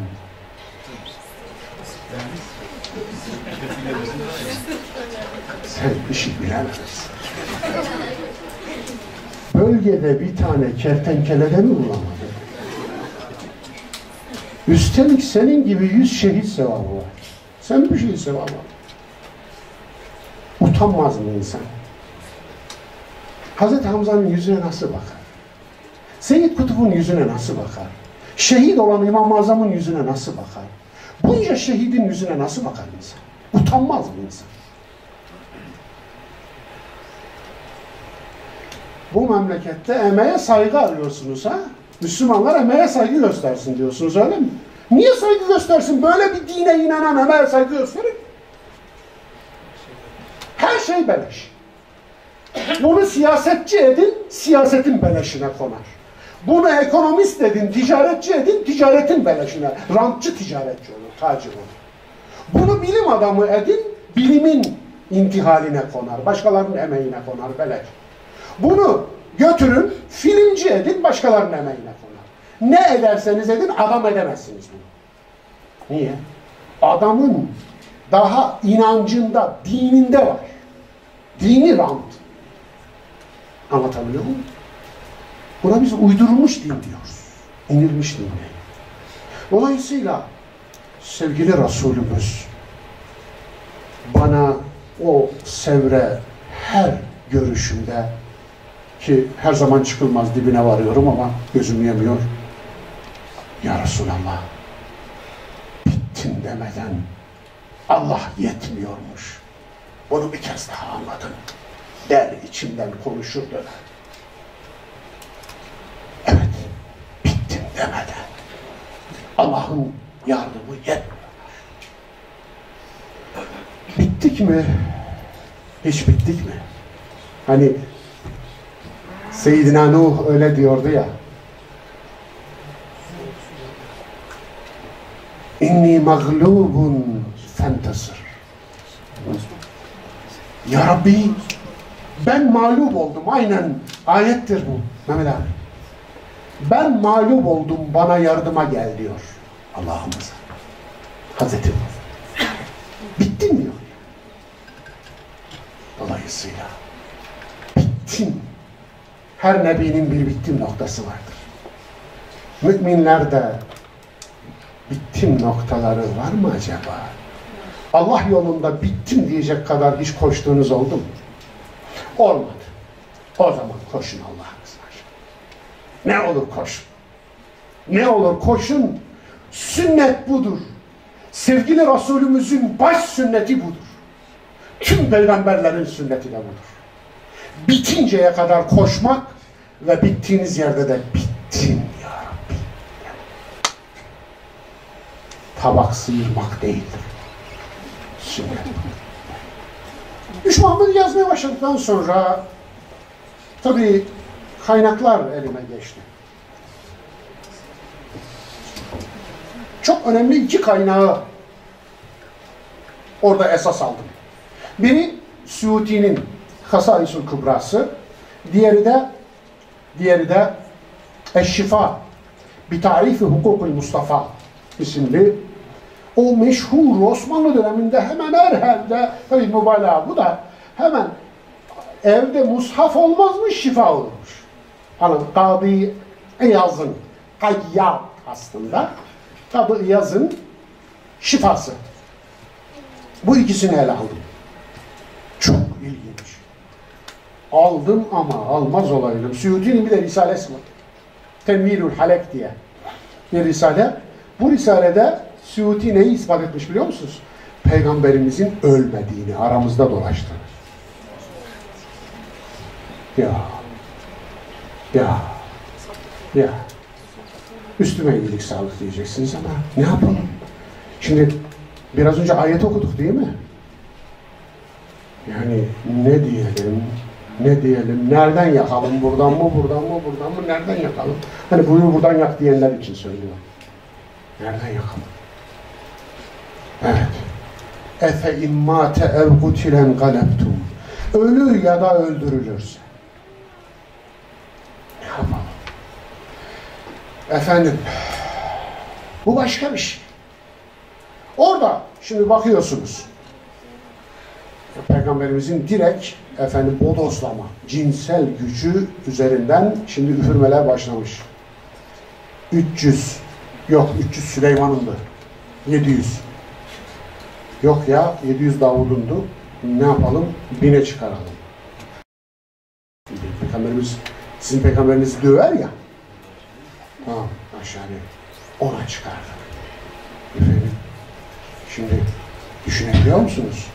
Sen işi bilemezsin. Bölgede bir tane kertenkelede mi bulamadın? Üstelik senin gibi 100 şehit sevabı var. Sen bir şey sevabı var. Utanmaz mı insan? Hazreti Hamza'nın yüzüne nasıl bakar? Seyyid Kutub'un yüzüne nasıl bakar? Şehit olan İmam-ı Azam'ın yüzüne nasıl bakar? Bunca şehidin yüzüne nasıl bakar insan? Utanmaz mı insan? Bu memlekette emeğe saygı arıyorsunuz ha? Müslümanlar emeğe saygı göstersin diyorsunuz öyle mi? Niye saygı göstersin? Böyle bir dine inanan emeğe saygı gösterir. Her şey beleş. Bunu siyasetçi edin, siyasetin beleşine konar. Bunu ekonomist edin, ticaretçi edin, ticaretin beleşine. Rantçı ticaretçi olur, tacir olur. Bunu bilim adamı edin, bilimin intihaline konar. Başkalarının emeğine konar, beleş. Bunu götürün, filmci edin, başkalarının emeğine konar. Ne ederseniz edin, adam edemezsiniz bunu. Niye? Adamın daha inancında, dininde var. Dini rant. Anlatabiliyor muyum? Buna biz uydurulmuş din diyoruz. İnilmiş din değil. Dolayısıyla sevgili Resulümüz bana o sevre her görüşümde ki her zaman çıkılmaz dibine varıyorum ama gözüm yemiyor. Ya Resulallah bittin demeden Allah yetmiyormuş. Onu bir kez daha anladım. Der içimden konuşur döner. Evet, bittim demeden Allah'ın yardımı yetmiyor. Bittik mi? Hiç bittik mi? Hani Seyyidina Nuh öyle diyordu ya. İnni mağlubun fentasır. Ya Rabbi ben mağlup oldum. Aynen ayettir bu Mehmet abi. Ben mağlup oldum, bana yardıma gel diyor Allah'ımız. Hazreti bittin diyor. Dolayısıyla bittin. Her nebinin bir bittim noktası vardır. Müminlerde bittim noktaları var mı acaba? Allah yolunda bittim diyecek kadar hiç koştuğunuz oldu mu? Olmadı. O zaman koşun Allah'ınızla. Ne olur koşun. Ne olur koşun. Sünnet budur. Sevgili Resulümüzün baş sünneti budur. Tüm peygamberlerin sünneti de budur. Bitinceye kadar koşmak ve bittiğiniz yerde de bittin ya Rabbi. Tabak sıyırmak değildir. Sünnet. Üç Muhammed yazmaya başladıktan sonra tabii kaynaklar elime geçti. Çok önemli iki kaynağı orada esas aldım. Biri Suyuti'nin Hasaisul Kübrası, diğeri de Eşşifa bi Tarifi Hukukul Mustafa isimli o meşhur Osmanlı döneminde hemen her evde, tabii mübalağa bu da hemen evde mushaf olmazmış, şifa olurmuş. Hani Kadı İyaz'ın Kayyat aslında. Kadı İyaz'ın şifası. Bu ikisini ele aldım. Çok ilginç. Aldım ama almaz olaydım. Suyuti'nin bir de risalesi var. Tenvirül Halek diye bir risale. Bu risalede Suyuti neyi ispat etmiş biliyor musunuz? Peygamberimizin ölmediğini, aramızda dolaştığını. Ya. Üstüme iyilik sağlık diyeceksiniz ama ne yapalım? Şimdi biraz önce ayet okuduk değil mi? Yani ne diyelim, nereden yakalım, buradan mı, nereden yakalım? Hani bunu buradan yak diyenler için söylüyorum. Nereden yakalım? Evet. Efe immâte ev gutilen galebtum. Ölür ya da öldürülürse. Ne yapalım? Efendim, bu başka bir şey. Orada şimdi bakıyorsunuz. Peygamberimizin direkt bodoslama, cinsel gücü üzerinden şimdi üfürmeler başlamış. 300 Süleyman'ındı. 700. Yok ya 700 Davud'undu. Ne yapalım? 1000'e çıkaralım. Peygamberimiz, sizin peygamberinizi döver ya. Tamam aşağı ona çıkardık. Efendim, şimdi düşünebiliyor musunuz?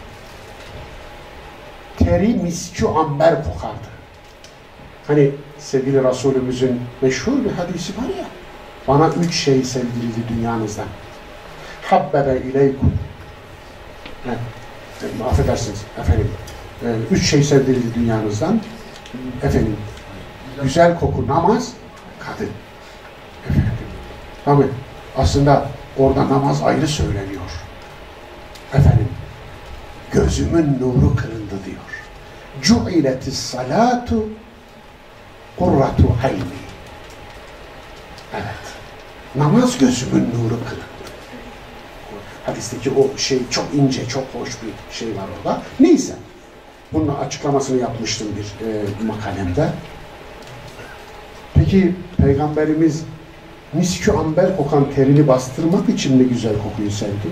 Teri miskü amber kokardı. Hani sevgili Resulümüzün meşhur bir hadisi var ya. Bana 3 şey sevdirildi dünyanızdan. Habbebe ileykum. Affedersiniz efendim. 3 şey sevdirildi dünyanızdan. Efendim. Güzel koku, namaz, kadın. Efendim. Tabii aslında orada namaz ayrı söyleniyor. Efendim. Gözümün nuru kırıldı diyor. Cu'iletis salatu kurratu ayni. Evet. Namaz gözümün nuru kırıldı. Hadisteki o şey çok ince, çok hoş bir şey var orada. Neyse. Bunun açıklamasını yapmıştım bir makalemde. Peki Peygamberimiz miskü amber kokan terini bastırmak için mi güzel kokuyu sevdi?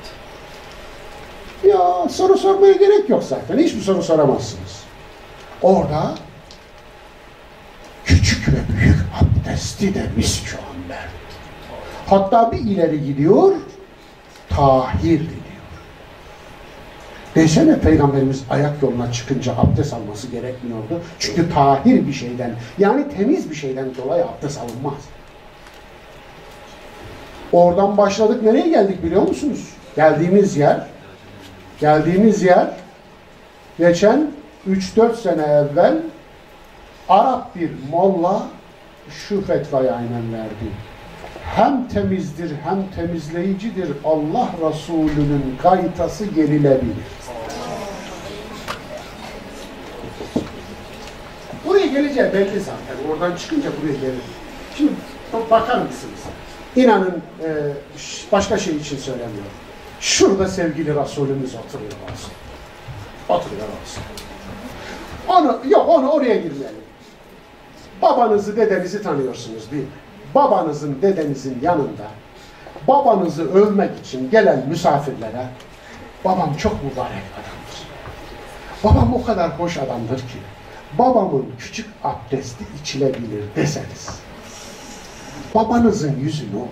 Ya soru sormaya gerek yok zaten. Hiçbir soru soramazsınız. Orada küçük ve büyük abdesti de miskü amber. Hatta bir ileri gidiyor, tahir diyor. Desene Peygamberimiz ayak yoluna çıkınca abdest alması gerekmiyordu. Çünkü tahir bir şeyden, yani temiz bir şeyden dolayı abdest alınmaz. Oradan başladık, nereye geldik biliyor musunuz? Geldiğimiz yer geçen 3-4 sene evvel Arap bir molla şu fetvayı aynen verdi. Hem temizdir hem temizleyicidir. Allah Resulü'nün gaytası gerilebilir. Buraya geleceği belli zaten. Oradan çıkınca buraya gelir. Şimdi bakar mısınız? İnanın başka şey için söylemiyorum. Şurada sevgili Resulümüz oturuyor olsun. Oturuyor olsun. Onu oraya girmeyelim. Babanızı, dedenizi tanıyorsunuz değil mi? Babanızın, dedenizin yanında babanızı övmek için gelen misafirlere babam çok mübarek adamdır. Babam o kadar hoş adamdır ki babamın küçük abdesti içilebilir deseniz babanızın yüzü ne olur?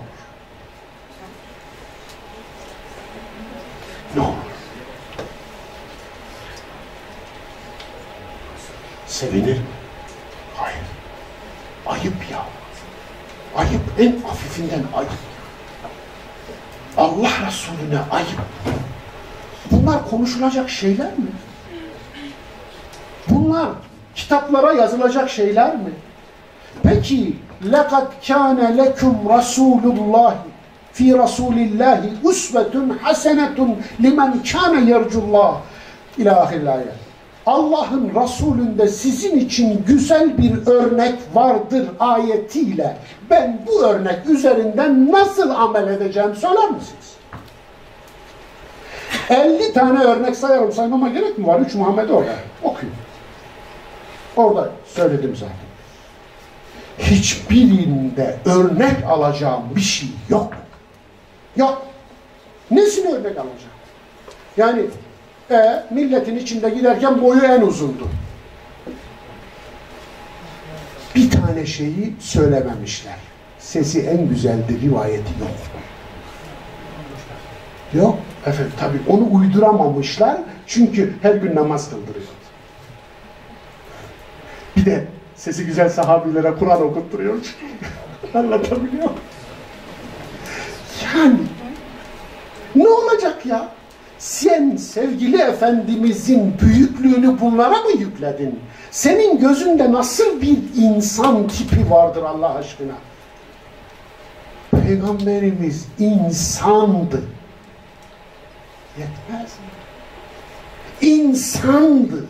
Ne olur? Sevinir mi? Hayır. Ayıp ya. Ayıp, en hafifinden ayıp. Allah Resulüne ayıp. Bunlar konuşulacak şeyler mi? Bunlar kitaplara yazılacak şeyler mi? Peki لَقَدْ كَانَ لَكُمْ رَسُولُ اللّٰهِ فِي رَسُولِ اللّٰهِ اُسْوَةٌ حَسَنَةٌ لِمَنْ كَانَ يَرْجُ اللّٰهِ İlâ ahirillâhi. Allah'ın Resulü'nde sizin için güzel bir örnek vardır ayetiyle ben bu örnek üzerinden nasıl amel edeceğim söyler misiniz? 50 tane örnek sayarım, saymama gerek mi var? 3 Muhammed orada. Okuyun. Orada söyledim zaten. hiçbirinde örnek alacağım bir şey yok. Yok. Nesini örnek alacağım? Yani milletin içinde giderken boyu en uzundu. Bir tane şeyi söylememişler. Sesi en güzeldi rivayeti yok. Yok. Efendim tabii onu uyduramamışlar. Çünkü her gün namaz kıldırıyor. Bir de sesi güzel sahabilere Kur'an okutturuyor. Anlatabiliyor. Yani ne olacak ya? Sen sevgili Efendimizin büyüklüğünü bunlara mı yükledin? Senin gözünde nasıl bir insan tipi vardır Allah aşkına? Peygamberimiz insandı. Yetmez mi? İnsandı.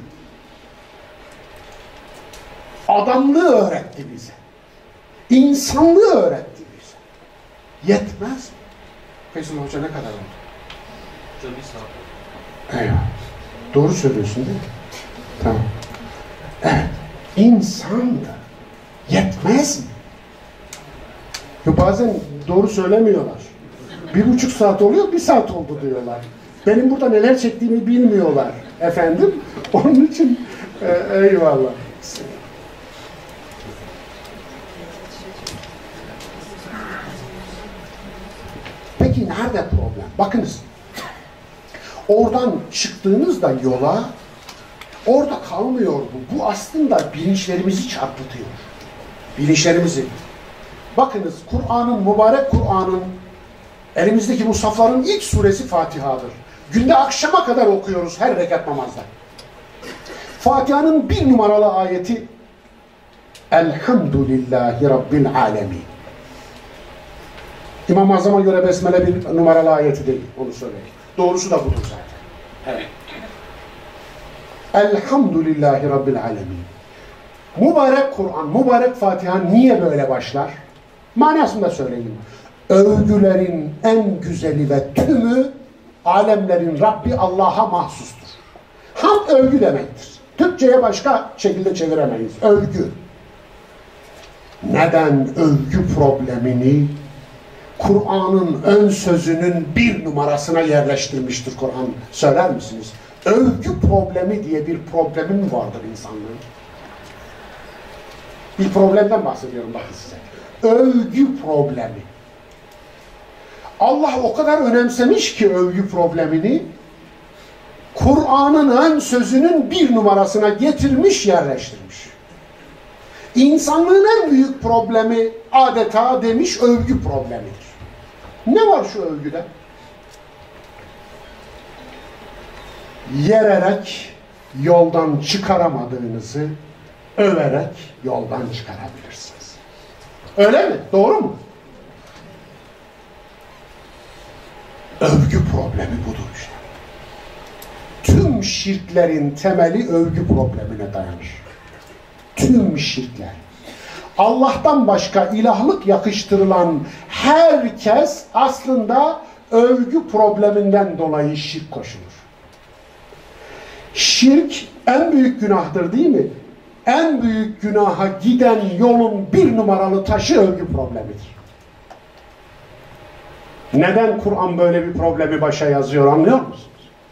Adamlığı öğretti bize. İnsanlığı öğretti bize. Yetmez mi? Feyzullah Hoca ne kadar oldu? Hocam bir saat. Eyvah. Doğru söylüyorsun değil mi? Tamam. Evet. İnsandı. Yetmez mi? Yo, bazen doğru söylemiyorlar. 1,5 saat oluyor, 1 saat oldu diyorlar. Benim burada neler çektiğimi bilmiyorlar efendim. Onun için eyvallah. Peki nerede problem? Bakınız. Oradan çıktığınızda yola, orada kalmıyor bu. Bu aslında bilinçlerimizi çarpıtıyor. Bilinçlerimizi. Bakınız Kur'an'ın, mübarek Kur'an'ın, elimizdeki musafların ilk suresi Fatiha'dır. Günde akşama kadar okuyoruz her rekat namazda. Fatiha'nın 1 numaralı ayeti Elhamdülillahi Rabbil Alemin. İmam-ı Azam'a göre Besmele 1 numaralı ayeti değil. Onu söyleyeyim. Doğrusu da budur zaten. Evet. Elhamdülillahi Rabbil Alemin. Mübarek Kur'an, mübarek Fatiha niye böyle başlar? Manasını da söyleyeyim. Övgülerin en güzeli ve tümü alemlerin Rabbi Allah'a mahsustur. Hamd övgü demektir. Türkçe'ye başka şekilde çeviremeyiz. Övgü. Neden övgü problemini Kur'an'ın ön sözünün 1 numarasına yerleştirmiştir Kur'an? Söyler misiniz? Övgü problemi diye bir problemi mi vardır insanlığın? Bir problemden bahsediyorum bakın size. Övgü problemi. Allah o kadar önemsemiş ki övgü problemini, Kur'an'ın ön sözünün 1 numarasına getirmiş, yerleştirmiş. İnsanlığın en büyük problemi adeta demiş övgü problemidir. Ne var şu övgüde? Yererek yoldan çıkaramadığınızı överek yoldan çıkarabilirsiniz. Öyle mi? Doğru mu? Övgü problemi budur işte. Tüm şirklerin temeli övgü problemine dayanır. Tüm şirkler. Allah'tan başka ilahlık yakıştırılan herkes aslında övgü probleminden dolayı şirk koşulur. Şirk en büyük günahtır değil mi? En büyük günaha giden yolun 1 numaralı taşı övgü problemidir. Neden Kur'an böyle bir problemi başa yazıyor anlıyor musunuz?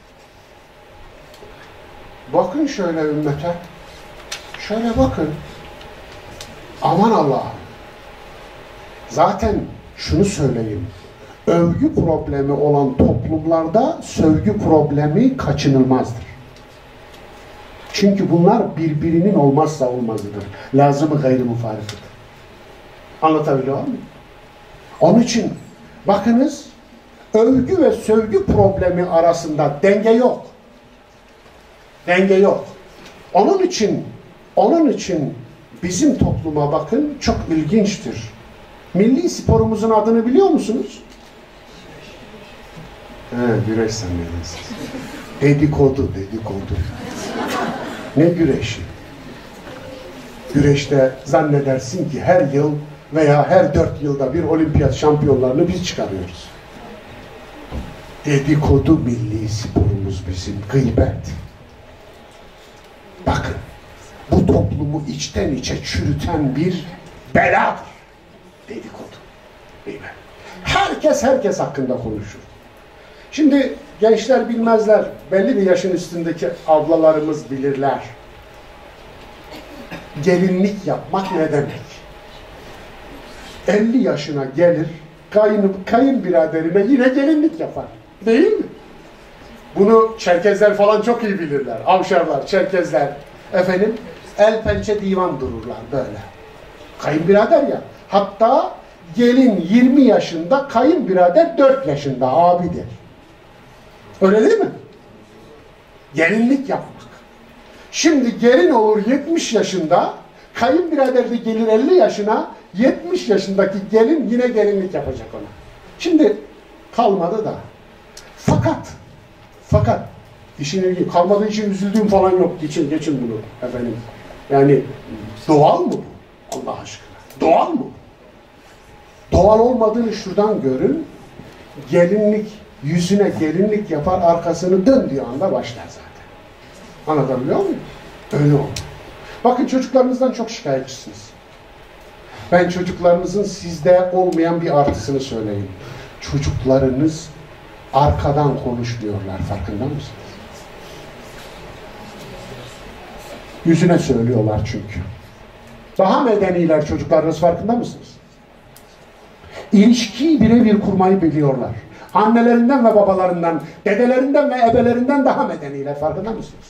Bakın şöyle ümmete. Şöyle bakın. Aman Allah'ım. Zaten şunu söyleyeyim. Övgü problemi olan toplumlarda sövgü problemi kaçınılmazdır. Çünkü bunlar birbirinin olmazsa olmazıdır. Lazım-ı gayri mufarikıdır. Anlatabiliyor muyum? Onun için bakınız övgü ve sövgü problemi arasında denge yok. Denge yok. Onun için bizim topluma bakın çok ilginçtir. Milli sporumuzun adını biliyor musunuz? Güreş sanıyorsunuz. Dedikodu. Ne güreşi? Güreşte zannedersin ki her yıl veya her 4 yılda bir olimpiyat şampiyonlarını biz çıkarıyoruz. Dedikodu milli sporumuz bizim, gıybet. Bakın, bu toplumu içten içe çürüten bir beladır. Dedikodu. Değil mi? Herkes hakkında konuşur. Şimdi gençler bilmezler. Belli bir yaşın üstündeki ablalarımız bilirler. Gelinlik yapmak ne demek? 50 yaşına gelir, kayınbiraderine yine gelinlik yapar. Değil mi? Bunu Çerkezler falan çok iyi bilirler. Avşarlar, Çerkezler. Efendim, el pençe divan dururlar böyle. Kayınbirader ya. Hatta gelin 20 yaşında, kayınbirader 4 yaşında abidir. Öyle değil mi? Gelinlik yapmak. Şimdi gelin olur 70 yaşında, kayınbirader de gelir 50 yaşına, 70 yaşındaki gelin yine gelinlik yapacak ona. Şimdi kalmadı da. Fakat işin ilgi kalmadığı için üzüldüğüm falan yok. Geçin bunu efendim. Yani doğal mı bu? Allah aşkına. Doğal mı? Doğal olmadığını şuradan görün. Yüzüne gelinlik yapar, arkasını dön diyor anda başlar zaten. Anlatabiliyor muyum? Öyle oldu. Bakın çocuklarınızdan çok şikayetçisiniz. Ben çocuklarınızın sizde olmayan bir artısını söyleyeyim. Çocuklarınız arkadan konuşmuyorlar, farkında mısınız? Yüzüne söylüyorlar çünkü. Daha medeniler çocuklarınız, farkında mısınız? İlişkiyi birebir kurmayı biliyorlar. Annelerinden ve babalarından, dedelerinden ve ebelerinden daha medeniler, farkında mısınız?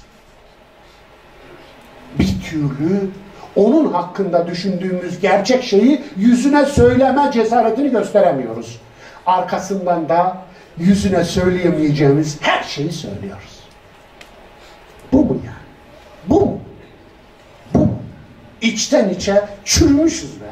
Bir türlü onun hakkında düşündüğümüz gerçek şeyi yüzüne söyleme cesaretini gösteremiyoruz. Arkasından da yüzüne söyleyemeyeceğimiz her şeyi söylüyoruz. Bu mu yani? Bu mu? Bu mu? İçten içe çürümüşüz be.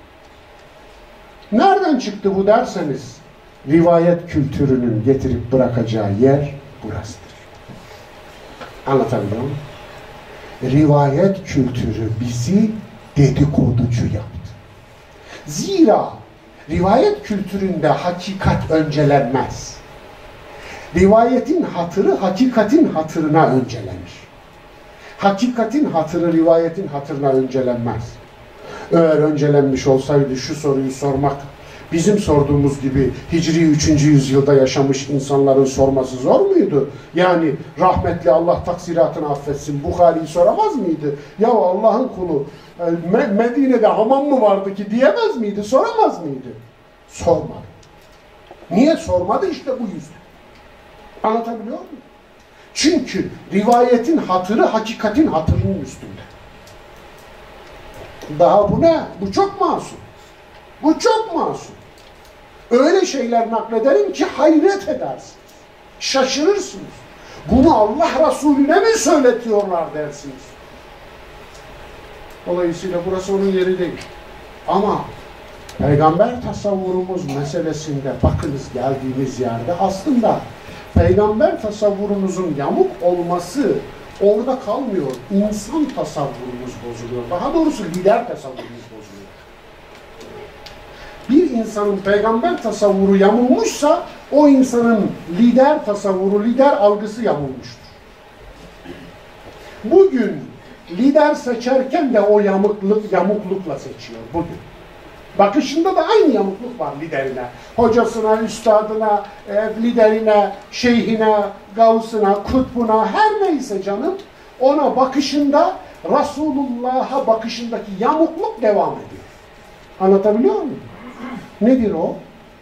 Nereden çıktı bu derseniz, rivayet kültürünün getirip bırakacağı yer burasıdır. Anlatabiliyor muyum? Rivayet kültürü bizi dedikoducu yaptı. Zira rivayet kültüründe hakikat öncelenmez. Rivayetin hatırı hakikatin hatırına öncelenir. Hakikatin hatırı rivayetin hatırına öncelenmez. Eğer öncelenmiş olsaydı şu soruyu sormak, bizim sorduğumuz gibi Hicri 3. yüzyılda yaşamış insanların sorması zor muydu? Yani rahmetli Allah taksiratını affetsin, Bukhari'yi soramaz mıydı? Ya Allah'ın kulu Medine'de hamam mı vardı ki diyemez miydi? Soramaz mıydı? Sormadı. Niye sormadı? İşte bu yüzden. Anlatabiliyor muyum? Çünkü rivayetin hatırı hakikatin hatırının üstünde. Daha bu ne? Bu çok masum. Bu çok masum. Öyle şeyler naklederim ki hayret edersiniz. Şaşırırsınız. Bunu Allah Resulüne mi söyletiyorlar dersiniz. Dolayısıyla burası onun yeri değil. Ama peygamber tasavvurumuz meselesinde bakınız geldiğimiz yerde aslında peygamber tasavvurumuzun yamuk olması orada kalmıyor. İnsan tasavvurumuz bozuluyor. Daha doğrusu lider tasavvurumuz bozuluyor. Bir insanın peygamber tasavvuru yamulmuşsa o insanın lider tasavvuru, lider algısı yamulmuştur. Bugün lider seçerken de o yamuklukla seçiyor bugün. Bakışında da aynı yamukluk var liderine. Hocasına, üstadına, liderine, şeyhine, gavsına, kutbuna, her neyse canım, ona bakışında, Resulullah'a bakışındaki yamukluk devam ediyor. Anlatabiliyor muyum? Nedir o?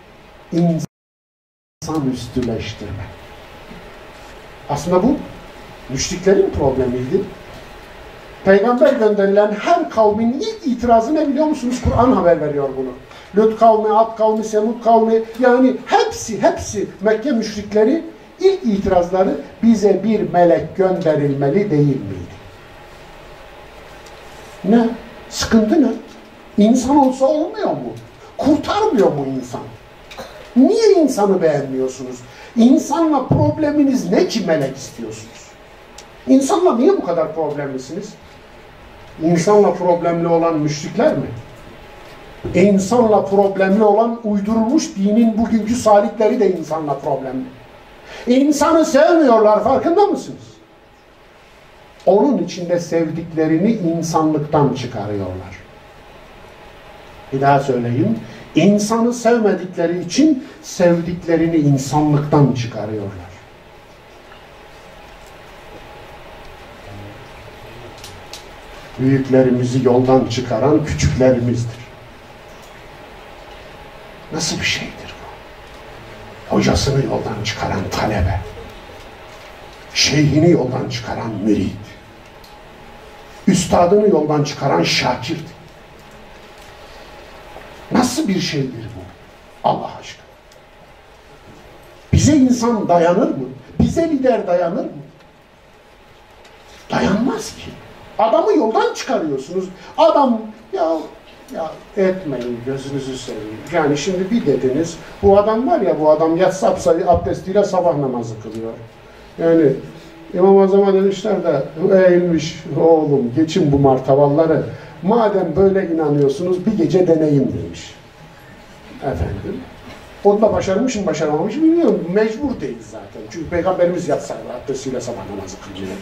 İnsan üstüleştirme. Aslında bu müşriklerin problemiydi. Peygamber gönderilen her kavmin ilk itirazı ne biliyor musunuz? Kur'an haber veriyor bunu. Lut kavmi, Ad kavmi, Semud kavmi, yani hepsi Mekke müşrikleri ilk itirazları bize bir melek gönderilmeli değil miydi? Ne? Sıkıntı ne? İnsan olsa olmuyor mu? Kurtarmıyor mu insan? Niye insanı beğenmiyorsunuz? İnsanla probleminiz ne ki melek istiyorsunuz? İnsanla niye bu kadar problemlisiniz? İnsanla problemli olan müşrikler mi? İnsanla problemli olan uydurulmuş dinin bugünkü salikleri de insanla problemli. İnsanı sevmiyorlar, farkında mısınız? Onun içinde sevdiklerini insanlıktan çıkarıyorlar. Bir daha söyleyeyim. İnsanı sevmedikleri için sevdiklerini insanlıktan çıkarıyorlar. Büyüklerimizi yoldan çıkaran küçüklerimizdir. Nasıl bir şeydir bu? Hocasını yoldan çıkaran talebe, şeyhini yoldan çıkaran mürid, üstadını yoldan çıkaran şakird. Nasıl bir şeydir bu? Allah aşkına. Bize insan dayanır mı? Bize lider dayanır mı? Dayanmaz ki. Adamı yoldan çıkarıyorsunuz. Adam ya etmeyin, gözünüzü seveyim. Yani şimdi bir dediniz, bu adam var ya, bu adam yatsapsa abdestiyle sabah namazı kılıyor. Yani İmam Azam'a demişler de eğilmiş, oğlum geçin bu martavalları. Madem böyle inanıyorsunuz bir gece deneyim demiş. Efendim. Onu da başarmış mı başaramamış mı bilmiyorum. Mecbur değil zaten. Çünkü Peygamberimiz yatsa abdestiyle sabah namazı kılıyor.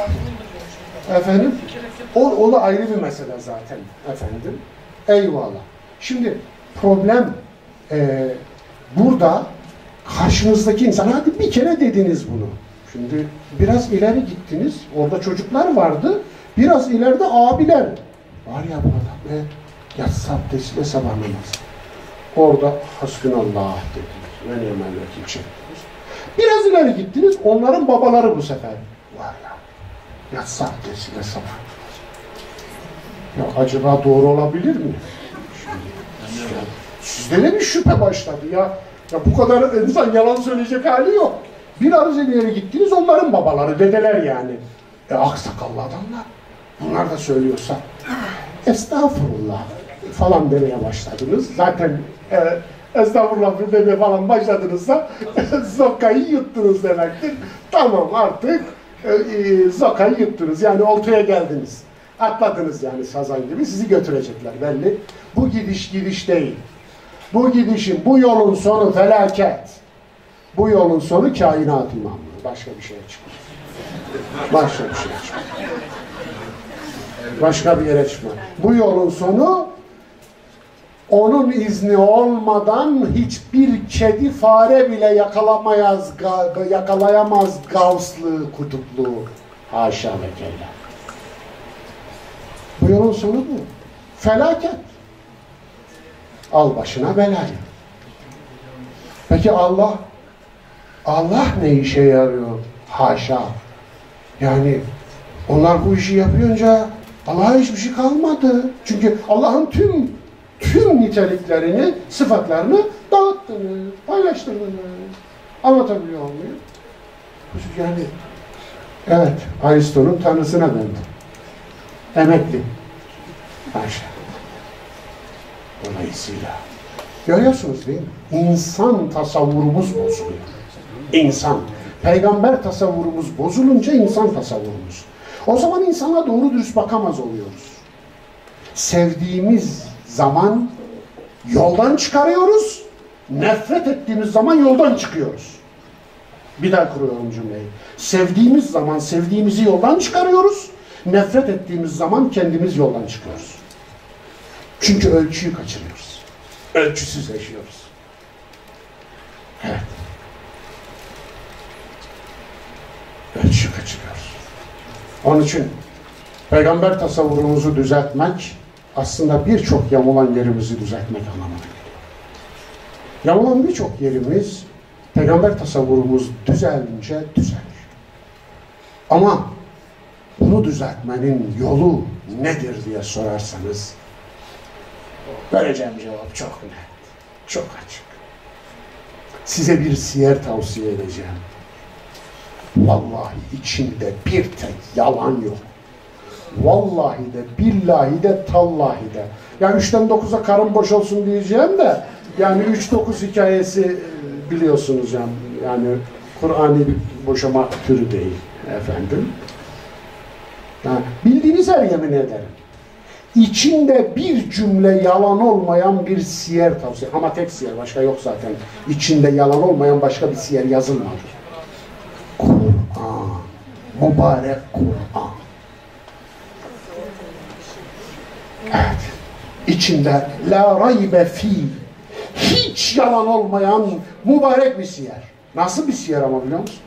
Efendim. O da ayrı bir mesele zaten. Efendim. Eyvallah. Şimdi problem burada karşınızdaki insan, hadi bir kere dediniz bunu. Şimdi biraz ileri gittiniz. Orada çocuklar vardı. Biraz ileride abiler. Var ya bu adam. Yatsı abdestiyle sabah namazı. Orada hasbunallah dediniz. Ve ni'mel vekil çektiniz. Biraz ileri gittiniz. Onların babaları bu sefer. Var ya. Yatsı abdestiyle sabah namazı. Ya acaba doğru olabilir mi? Şimdi, sizde de bir şüphe başladı ya. Ya bu kadar insan yalan söyleyecek hali yok. Biraz ileri gittiniz, onların babaları, dedeler yani. Aksakallı adamlar. Bunlar da söylüyorsa estağfurullah falan demeye başladınız. Zaten estağfurullah demeye falan başladınızsa zokayı yuttunuz demektir. Tamam artık zokayı yuttunuz. Yani oltaya geldiniz. Atladınız yani sazan gibi. Sizi götürecekler belli. Bu gidiş değil. Bu gidişin, bu yolun sonu felaket. Bu yolun sonu kainat imamlığı. Başka bir şeye çıkmaz. Başka bir şeye çıkmaz. Başka bir yere çıkmaz. Bu yolun sonu onun izni olmadan hiçbir kedi fare bile yakalayamaz gavslığı, kutupluğu. Haşa ve kella. Bu yolun sonu bu. Felaket. Al başına belayı. Peki Allah ne işe yarıyor? Haşa. Yani onlar bu işi yapınca Allah'a hiçbir şey kalmadı. Çünkü Allah'ın tüm niteliklerini, sıfatlarını dağıttınız, paylaştırdınız. Anlatabiliyor muyum? Yani evet, Aristo'nun tanrısına döndü. Emekli. Haşa. Dolayısıyla görüyorsunuz değil mi? İnsan tasavvurumuz bozuluyor. İnsan. Peygamber tasavvurumuz bozulunca insan tasavvurumuz. O zaman insana doğru dürüst bakamaz oluyoruz. Sevdiğimiz zaman yoldan çıkarıyoruz. Nefret ettiğimiz zaman yoldan çıkıyoruz. Bir daha kuruyorum cümleyi. Sevdiğimiz zaman sevdiğimizi yoldan çıkarıyoruz. Nefret ettiğimiz zaman kendimiz yoldan çıkıyoruz. Çünkü ölçüyü kaçırıyoruz. Ölçüsüzleşiyoruz. Evet. Ölçüyü kaçırıyoruz. Onun için peygamber tasavvurumuzu düzeltmek aslında birçok yamulan yerimizi düzeltmek anlamına geliyor. Yamulan birçok yerimiz peygamber tasavvurumuz düzelince düzelir. Ama bunu düzeltmenin yolu nedir diye sorarsanız vereceğim cevap çok net, çok açık. Size bir siyer tavsiye edeceğim. Vallahi içinde bir tek yalan yok. Vallahi de, billahi de, tallahi de. Yani 3'ten 9'a karın boş olsun diyeceğim de, yani 3-9 hikayesi biliyorsunuz yani Kur'an'ı bir boşama türü değil efendim. Yani bildiğiniz her yemin ederim. İçinde bir cümle yalan olmayan bir siyer tavsiye. Ama tek siyer, başka yok zaten. İçinde yalan olmayan başka bir siyer yazılmadı. Kur'an. Mübarek Kur'an. Evet. içinde la raybe fi, hiç yalan olmayan mübarek bir siyer. Nasıl bir siyer ama biliyor musun?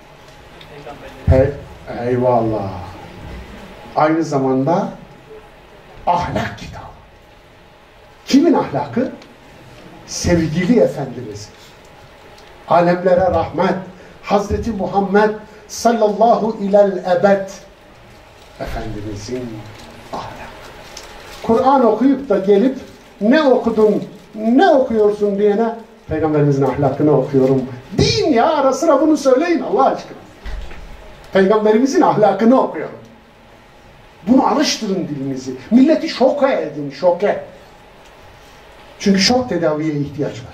Eyvallah. Aynı zamanda ahlak kitabı. Kimin ahlakı? Sevgili Efendimiz. Alemlere rahmet. Hazreti Muhammed sallallahu ilel ebed Efendimizin ahlakı. Kur'an okuyup da gelip ne okudun, ne okuyorsun diyene Peygamberimizin ahlakını okuyorum. Deyin ya, ara sıra bunu söyleyin Allah aşkına. Peygamberimizin ahlakını okuyorum. Bunu alıştırın dilinizi. Milleti şoka edin, şoke. Çünkü şok tedaviye ihtiyaç var.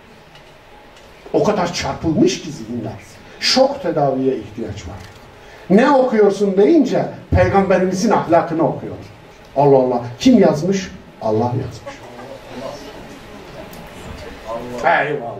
O kadar çarpılmış ki zihinler. Şok tedaviye ihtiyaç var. Ne okuyorsun deyince Peygamberimizin ahlakını okuyor. Allah Allah. Kim yazmış? Allah yazmış. Eyvallah.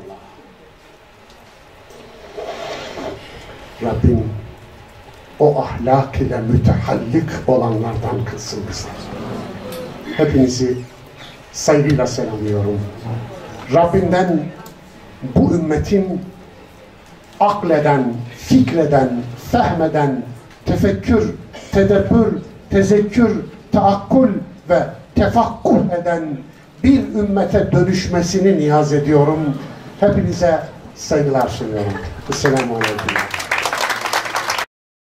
Rabbim o ahlak ile mütehallik olanlardan kılsın bizi. Hepinizi saygıyla selamlıyorum. Rabbimden bu ümmetin akleden, fikreden, fehmeden, tefekkür, tedebbür, tezekkür, taakkul ve tefakkur eden bir ümmete dönüşmesini niyaz ediyorum. Hepinize saygılar sunuyorum. Esselamu Aleyküm.